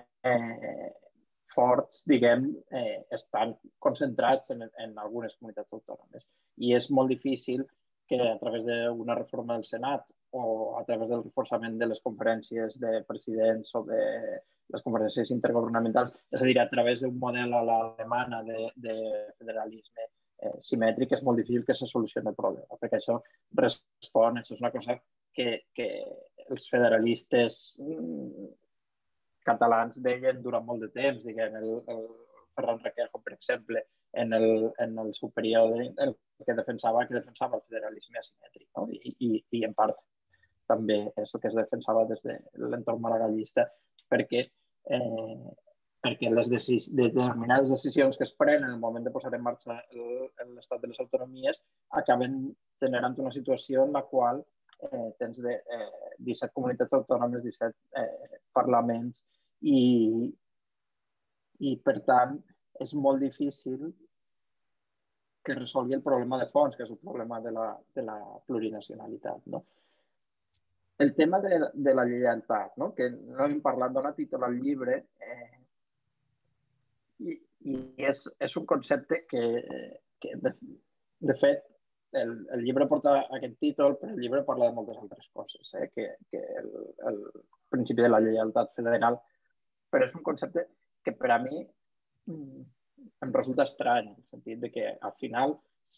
forts, diguem, estan concentrats en algunes comunitats autònomes. I és molt difícil que a través d'una reforma del Senat o a través del reforçament de les conferències de presidents o de les conferències intergovernamentals, és a dir, a través d'un model a l'alemana de federalisme simètric, és molt difícil que se solucioni el problema, perquè això respon, això és una cosa que els federalistes catalans deien durant molt de temps, diguem, el Ferran Requejo, per exemple, en el seu període, el que defensava el federalisme asimètric, no? I en part també és el que es defensava des de l'entorn maragallista, perquè les determinades decisions que es prenen en el moment de posar en marxa l'estat de les autonomies acaben generant una situació en la qual tens 17 comunitats autònomes, 17 parlaments i per tant és molt difícil que resolgui el problema de fons, que és el problema de la plurinacionalitat, no? El tema de la lleialtat, no? Que no hem parlat, dona títol al llibre i és un concepte que de fet, el llibre porta aquest títol, però el llibre parla de moltes altres coses, que el principi de la lleialtat federal, però és un concepte que per a mi em resulta estrany, en el sentit de que al final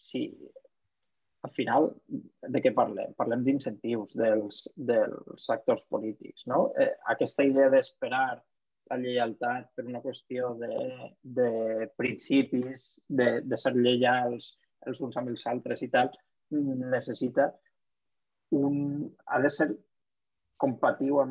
de què parlem? Parlem d'incentius dels actors polítics, no? Aquesta idea d'esperar la lleialtat per una qüestió de principis, de ser lleials els uns amb els altres i tal, necessita ha de ser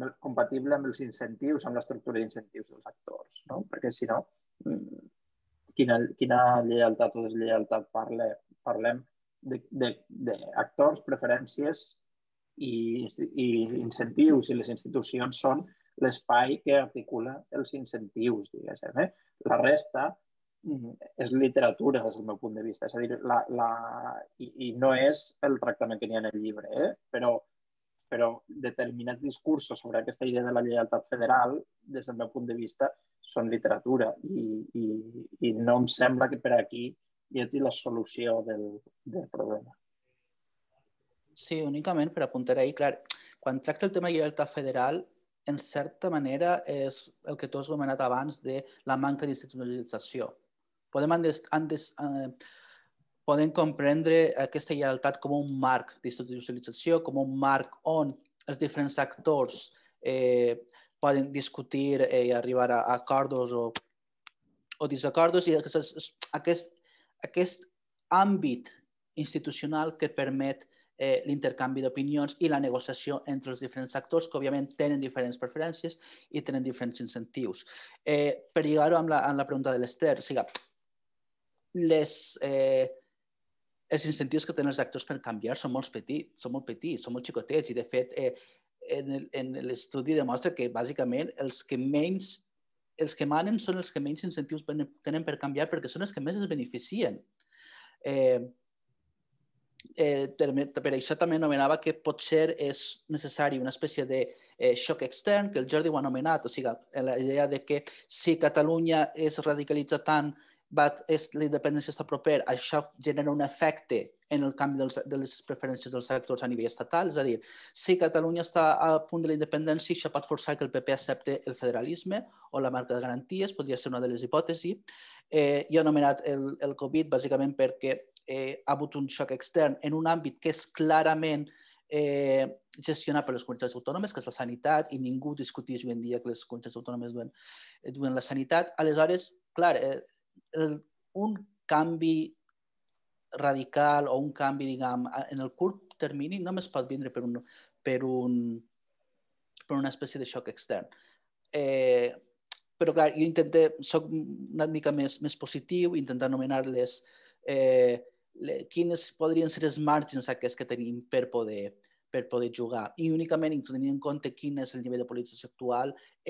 compatible amb els incentius, amb l'estructura d'incentius dels actors, no? Perquè si no, quina lleialtat o deslleialtat parlem d'actors, preferències i incentius, i les institucions són l'espai que articula els incentius, diguéssim. La resta és literatura des del meu punt de vista, és a dir, i no és el tractament que n'hi ha en el llibre, però determinats discursos sobre aquesta idea de la lleialtat federal, des del meu punt de vista, són literatura i no em sembla que per aquí hi hagi la solució del problema.
Sí, únicament per apuntar ahí, clar, quan tracta el tema de lleialtat federal, en certa manera és el que tu has anomenat abans de la manca d'institucionalització. Podem comprendre aquesta lleialtat com un marc d'institucionalització, com un marc on els diferents actors poden discutir i arribar a acords o desacords, i aquest àmbit institucional que permet l'intercanvi d'opinions i la negociació entre els diferents actors que, òbviament, tenen diferents preferències i tenen diferents incentius. Per lligar-ho amb la pregunta de l'Ester, o sigui, els incentius que tenen els actors per canviar són molt petits, són molt xicotets, i, de fet, en l'estudi demostra que, bàsicament, els que manen són els que menys incentius tenen per canviar perquè són els que més es beneficien. Per això també anomenava que potser és necessari una espècie de xoc extern, que el Jordi ho ha anomenat, o sigui, la idea de que si Catalunya es radicalitza tant, la independència està proper, això genera un efecte en el canvi de les preferències dels actors a nivell estatal, és a dir, si Catalunya està a punt de la independència, això pot forçar que el PP accepti el federalisme o la marca de garanties, podria ser una de les hipòtesis. Jo he anomenat el Covid bàsicament perquè ha hagut un xoc extern en un àmbit que és clarament gestionat per les comunitats autònomes, que és la sanitat, i ningú discuteix avui en dia que les comunitats autònomes duen la sanitat. Aleshores, clar, un canvi radical o un canvi, diguem, en el curt termini només pot vindre per una espècie de xoc extern. Però, clar, jo soc una mica més positiu, intentar anomenar-les quines podrien ser els marges aquests que tenim per poder jugar. I únicament, tenint en compte quin és el nivell de politització actual,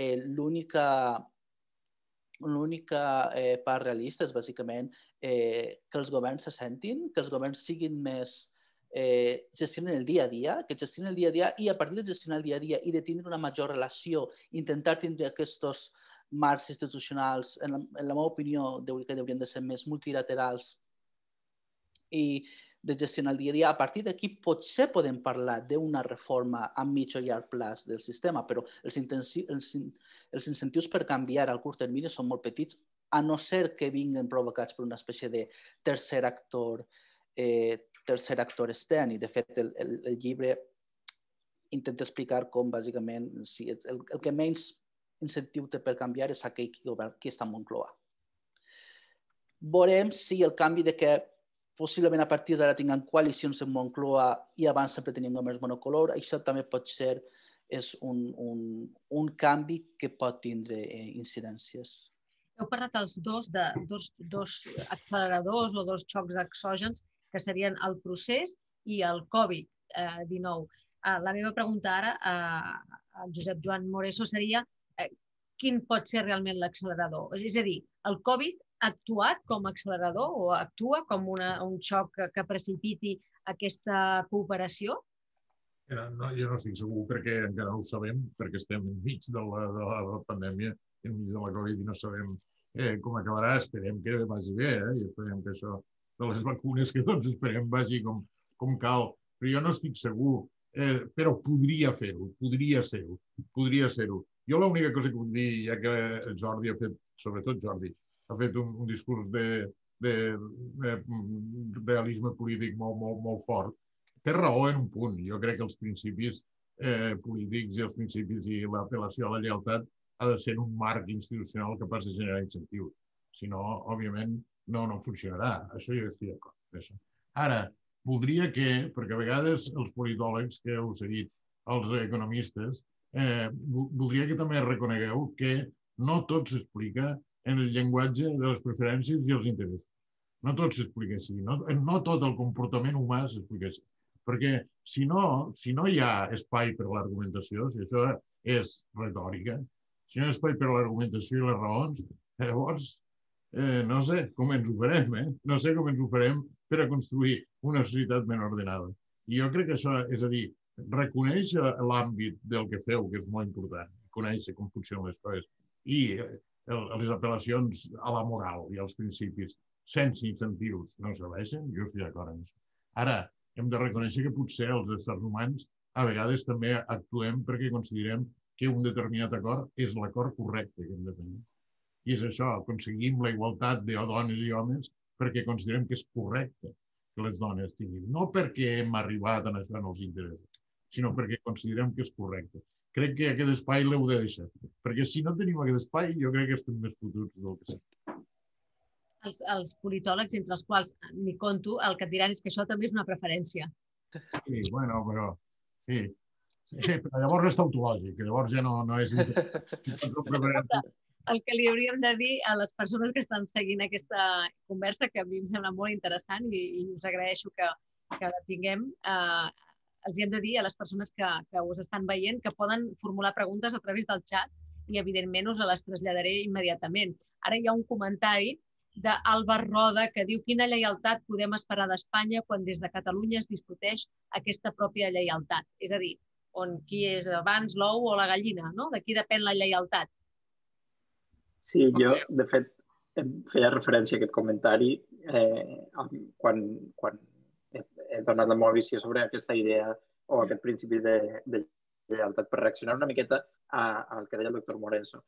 l'única part realista és bàsicament que els governs se sentin, que els governs siguin més, gestionen el dia a dia, i a partir de gestionar el dia a dia i de tindre una major relació, intentar tindre aquests marcs institucionals, en la meva opinió, que haurien de ser més multilaterals i de gestionar el dia a dia. A partir d'aquí potser podem parlar d'una reforma a mig o llarg plaç del sistema, però els incentius per canviar al curt termini són molt petits, a no ser que vinguin provocats per una espècie de tercer actor extern. I, de fet, el llibre intenta explicar com, bàsicament, el que menys incentiu té per canviar és aquell qui està en Moncloa. Veurem si el canvi de que possiblement a partir d'ara tinguem coalicions en Moncloa i abans sempre tenien governs monocolor, això també pot ser un canvi que pot tindre incidències.
Heu parlat els dos acceleradors o dos xocs exògens que serien el procés i el Covid-19. La meva pregunta ara al Josep Joan Moreso seria quin pot ser realment l'accelerador? És a dir, el Covid ha actuat com a accelerador o actua com un xoc que precipiti aquesta cooperació?
Jo no estic segur perquè encara no ho sabem, perquè estem enmig de la pandèmia, enmig de la Covid, i no sabem com acabarà. Esperem que vagi bé, i esperem que això de les vacunes que tots esperem vagi com cal. Però jo no estic segur, però podria fer-ho, podria ser-ho. Jo l'única cosa que vull dir, ja que el Jordi ha fet, sobretot Jordi, ha fet un discurs de realisme polític molt fort, té raó en un punt. Jo crec que els principis polítics i els principis i l'apel·lació a la lleialtat ha de ser un marc institucional capaç de generar incentius. Si no, òbviament, no funcionarà. Això jo estic d'acord. Ara, voldria que, perquè a vegades els politòlegs que heu seguit, els economistes, voldria que també reconegueu que no tot s'explica en el llenguatge de les preferències i els interessos. No tot s'explica així, no tot el comportament humà s'explica així. Perquè si no hi ha espai per a l'argumentació, si això és retòrica, si no hi ha espai per a l'argumentació i les raons, llavors no sé com ens ho farem, no sé com ens ho farem per a construir una societat ben ordenada. I jo crec que això, és a dir, reconèixer l'àmbit del que feu, que és molt important, conèixer com funcionen les coses, i les apel·lacions a la moral i als principis sense incentius no serveixen, jo estic d'acord amb això. Ara, hem de reconèixer que potser els éssers humans a vegades també actuem perquè considerem que un determinat acord és l'acord correcte que hem de tenir. I és això, aconseguim la igualtat de dones i homes perquè considerem que és correcte que les dones tinguin. No perquè hem arribat a això en els interessos, sinó perquè considerem que és correcte. Crec que aquest espai l'heu de deixar, perquè si no tenim aquest espai, jo crec que estem més fotuts del que sé.
Els politòlegs, entre els quals m'hi compto, el que et diran és que això també és una preferència.
Sí, bueno, però... Sí. Però llavors és tautològic, llavors ja no és...
El que li hauríem de dir a les persones que estan seguint aquesta conversa, que a mi em sembla molt interessant i us agraeixo que la tinguem, els hem de dir a les persones que us estan veient que poden formular preguntes a través del xat i, evidentment, us les traslladaré immediatament. Ara hi ha un comentari d'Àlvar Roda que diu: quina lleialtat podem esperar d'Espanya quan des de Catalunya es discuteix aquesta pròpia lleialtat? És a dir, qui és abans l'ou o la gallina, no? D'aquí depèn la lleialtat.
Sí, jo, de fet, feia referència a aquest comentari quan he donat la meva visió sobre aquesta idea o aquest principi de lleialtat, per reaccionar una miqueta al que deia el doctor Morenso.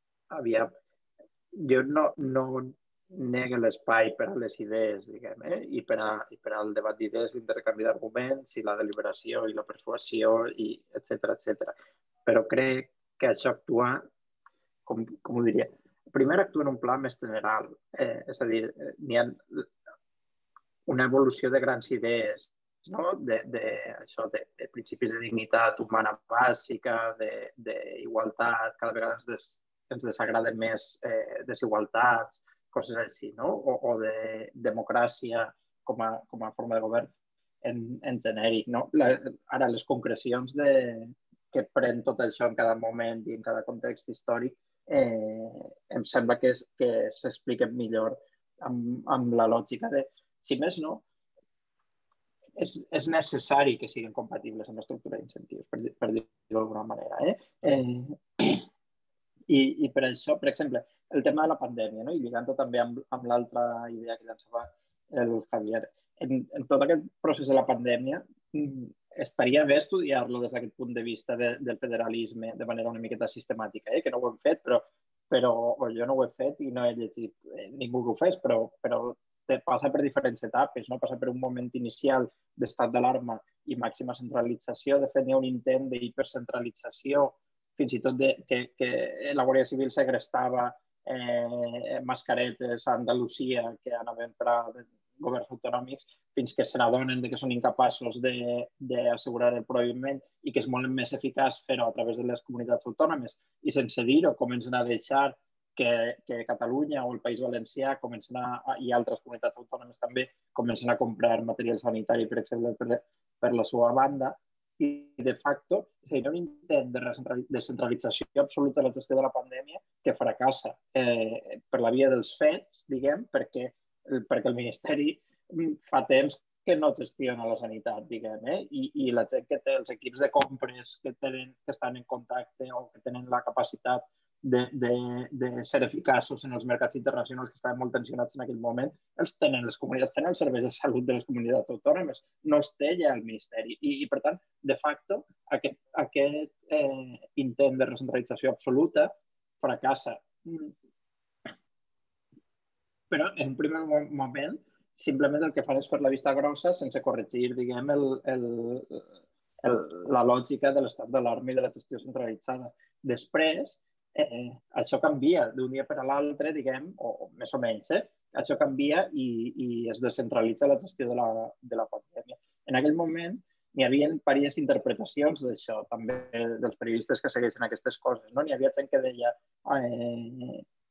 Jo no nego l'espai per a les idees, diguem, i per al debat d'idees, l'intercanvi d'arguments i la deliberació i la persuasió, etc. Però crec que això actua, com ho diria, primer actua en un pla més general, és a dir, n'hi ha una evolució de grans idees, no? de principis de dignitat humana bàsica, d'igualtat, cada vegada ens desagraden més desigualtats, coses així, no? O de democràcia com a forma de govern en genèric. No? Ara, les concrecions que pren tot això en cada moment i en cada context històric em sembla que s'expliquen millor amb la lògica de, si més no, és necessari que siguin compatibles amb l'estructura d'incentius, per dir-ho d'alguna manera. I per això, per exemple, el tema de la pandèmia, no? I lligant-ho també amb l'altra idea que llançava el Javier, en tot aquest procés de la pandèmia estaria bé estudiar-lo des d'aquest punt de vista del federalisme de manera una miqueta sistemàtica, que no ho hem fet, però jo no ho he fet i no he llegit ningú que ho fes, però passa per diferents etapes, no? Passa per un moment inicial d'estat d'alarma i màxima centralització. De fet, hi ha un intent d'hipercentralització, fins i tot que la Guàrdia Civil segrestava mascaretes a Andalusia que anaven per a governs autonòmics, fins que se n'adonen que són incapaços d'assegurar el prohibiment i que és molt més eficaç fer-ho a través de les comunitats autònomes. I sense dir-ho, comencen a deixar que Catalunya o el País Valencià i altres comunitats autònomes també comencen a comprar material sanitari, per exemple, per la seva banda. I, de facto, hi ha un intent de centralització absoluta de la gestió de la pandèmia que fracassa per la via dels fets, diguem, perquè el Ministeri fa temps que no gestiona la sanitat, diguem, i la gent que té els equips de compres que estan en contacte o que tenen la capacitat de ser eficaços en els mercats internacionals que estaven molt tensionats en aquell moment, els tenen les comunitats, tenen els serveis de salut de les comunitats autònomes, no els té ja el Ministeri. I per tant, de facto, aquest intent de recentralització absoluta fracassa. Però en un primer moment simplement el que fan és fer la vista grossa sense corregir, diguem, la lògica de l'estat d'alarma i de la gestió centralitzada. Després, això canvia d'un dia per a l'altre, diguem, o més o menys, això canvia i es descentralitza la gestió de la pandèmia. En aquell moment n'hi havia diverses interpretacions d'això, també dels periodistes que segueixen aquestes coses. N'hi havia gent que deia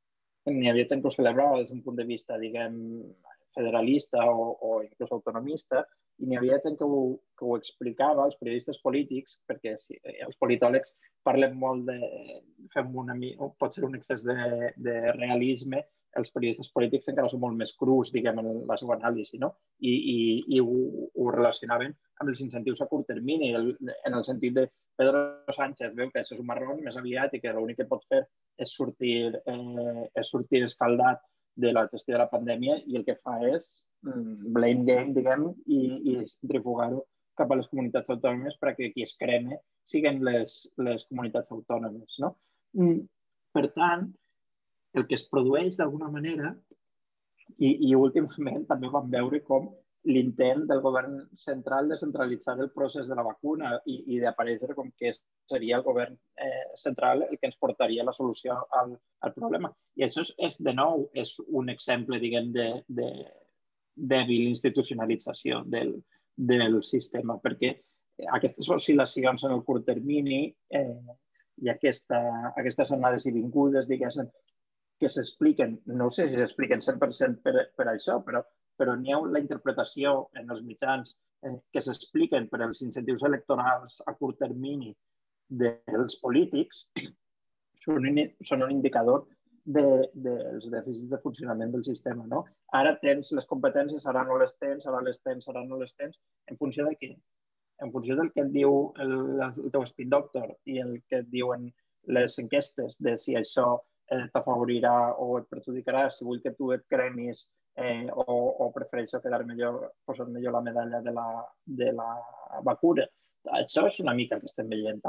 n'hi havia gent que ho celebrava des d'un punt de vista, diguem, federalista o inclús autonomista, i n'hi havia gent que ho explicava, els periodistes polítics, perquè els politòlegs parlen molt pot ser un excés de realisme, els periodistes polítics encara són molt més crus, diguem, en la seva anàlisi, no? I ho relacionaven amb els incentius a curt termini, en el sentit de Pedro Sánchez veu que això és un marrón més aviat i que l'únic que pot fer és sortir escaldat de la gestió de la pandèmia i el que fa és blame game, diguem, i centrifugar-ho cap a les comunitats autònomes perquè qui es creme siguin les comunitats autònomes, no? Per tant, el que es produeix d'alguna manera, i últimament també vam veure com l'intent del govern central de centralitzar el procés de la vacuna i d'aparèixer com que seria el govern central el que ens portaria la solució al problema. I això de nou és un exemple, diguem, de dèbil institucionalització del sistema, perquè aquestes oscil·lacions en el curt termini i aquestes anades i vingudes, diguéssim, que s'expliquen, no sé si s'expliquen 100% per això, però n'hi ha la interpretació en els mitjans que s'expliquen per als incentius electorals a curt termini dels polítics, són un indicador dels dèficits de funcionament del sistema. No? Ara tens les competències, ara no les tens, ara les tens, ara no les tens, en funció de què? En funció del que et diu el teu spin doctor i el que et diuen les enquestes de si això t'afavorirà o et perjudicarà, si vull que tu et cremis o prefereixo quedar millor, posar millor la medalla de la vacuna. Això és una mica el que estem veient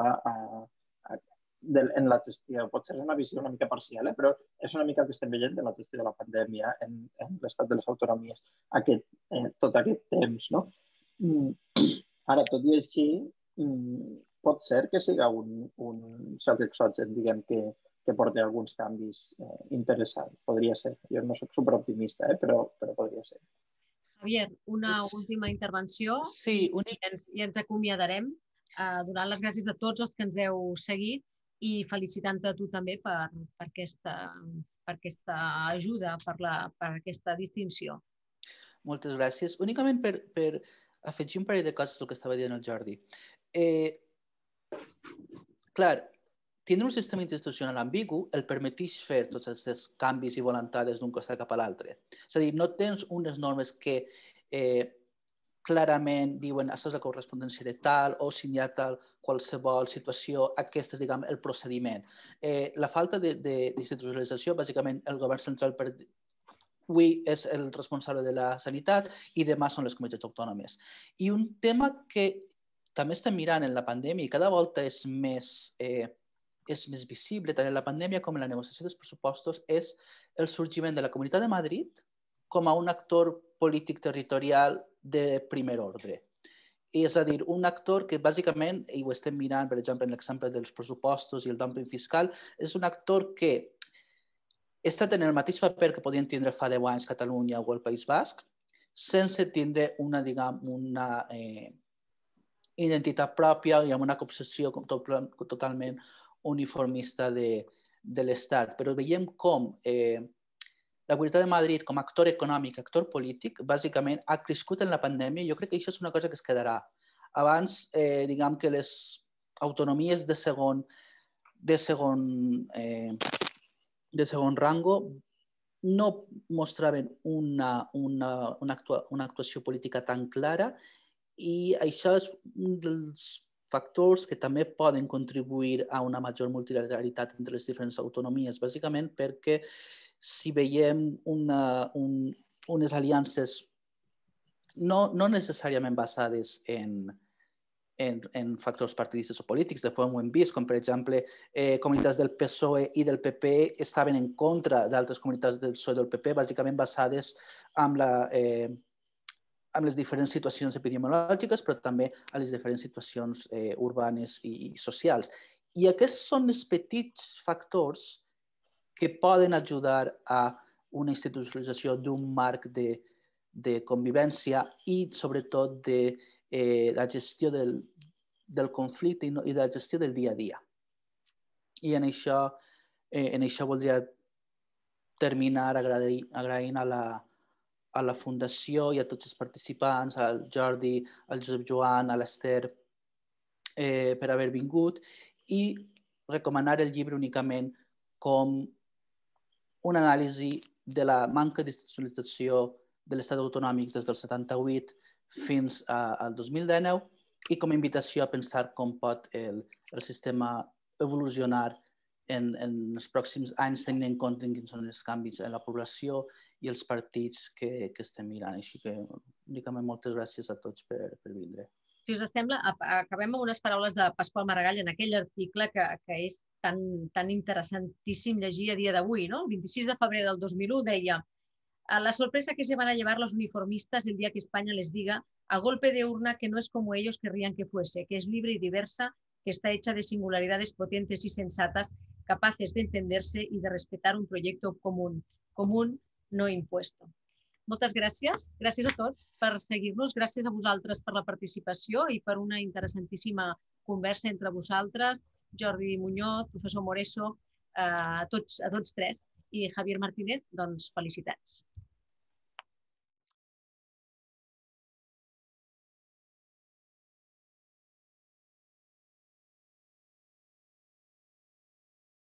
en la gestió. Potser és una visió una mica parcial, però és una mica el que estem veient de la gestió de la pandèmia en l'estat de les autonomies tot aquest temps. No? Ara, tot i així, pot ser que siga un xoc exògen, diguem, que porti alguns canvis interessants. Podria ser. Jo no soc superoptimista, però podria ser.
Javier, una última intervenció i ens acomiadarem donant les gràcies a tots els que ens heu seguit i felicitant-te a tu també per aquesta ajuda, per aquesta distinció.
Moltes gràcies. Únicament per afegir un parell de coses al que estava dient el Jordi. Clar, tindre un sistema institucional ambigu el permeteix fer tots els canvis i voluntades d'un costat cap a l'altre. És a dir, no tens unes normes que clarament diuen això és la correspondència de tal o si hi ha tal qualsevol situació, aquest és, diguem, el procediment. La falta d'institucionalització, bàsicament, el govern central avui és el responsable de la sanitat i demà són les comunitats autònomes. I un tema que també estem mirant en la pandèmia i cada volta és més visible, tant en la pandèmia com en la negociació dels pressupostos, és el sorgiment de la Comunitat de Madrid com a un actor polític territorial de primer ordre. És a dir, un actor que bàsicament, i ho estem mirant, per exemple, en l'exemple dels pressupostos i el dumping fiscal, és un actor que està tenint el mateix paper que podien tindre fa 10 anys Catalunya o el País Basc, sense tindre una identitat pròpia i amb una concepció totalment uniformista de l'Estat. Però veiem com la Comunitat de Madrid, com a actor econòmic, actor polític, bàsicament ha crescut en la pandèmia i jo crec que això és una cosa que es quedarà. Abans, diguem que les autonomies de segon rango no mostraven una actuació política tan clara i això és un dels factors que també poden contribuir a una major multilateralitat entre les diferents autonomies, bàsicament perquè si veiem unes aliances no necessàriament basades en factors partidistes o polítics, de fet ho hem vist, com per exemple comunitats del PSOE i del PP estaven en contra d'altres comunitats del PSOE i del PP, bàsicament basades amb les diferents situacions epidemiològiques, però també a les diferents situacions urbanes i socials. I aquests són els petits factors que poden ajudar a una institucionalització d'un marc de convivència i, sobretot, de la gestió del conflicte i de la gestió del dia a dia. I en això voldria terminar agraint a la Fundació i a tots els participants, al Jordi, al Josep Joan, a l'Ester, per haver vingut i recomanar el llibre únicament com una anàlisi de la manca d'institucionalització de l'Estat autonòmic des del 78 fins al 2019 i com a invitació a pensar com pot el sistema evolucionar en els pròxims anys, tenint en compte quins són els canvis en la població i els partits que estem mirant. Així que, únicament, moltes gràcies a tots per vindre.
Si us sembla, acabem amb unes paraules de Pasqual Maragall en aquell article que és tan interessantíssim llegir a dia d'avui, ¿no? El 26 de febrer del 2001 deia: la sorpresa que se van a llevar los uniformistas el día que España les diga a golpe de urna que no es como ellos querrían que fuese, que es libre y diversa, que está hecha de singularidades potentes y sensatas, capaces de entenderse y de respetar un proyecto común, no impuesto. Moltes gràcies. Gràcies a tots per seguir-nos. Gràcies a vosaltres per la participació i per una interessantíssima conversa entre vosaltres, Jordi Muñoz, professor Moreso, a tots tres. I Javier Martínez, doncs felicitats.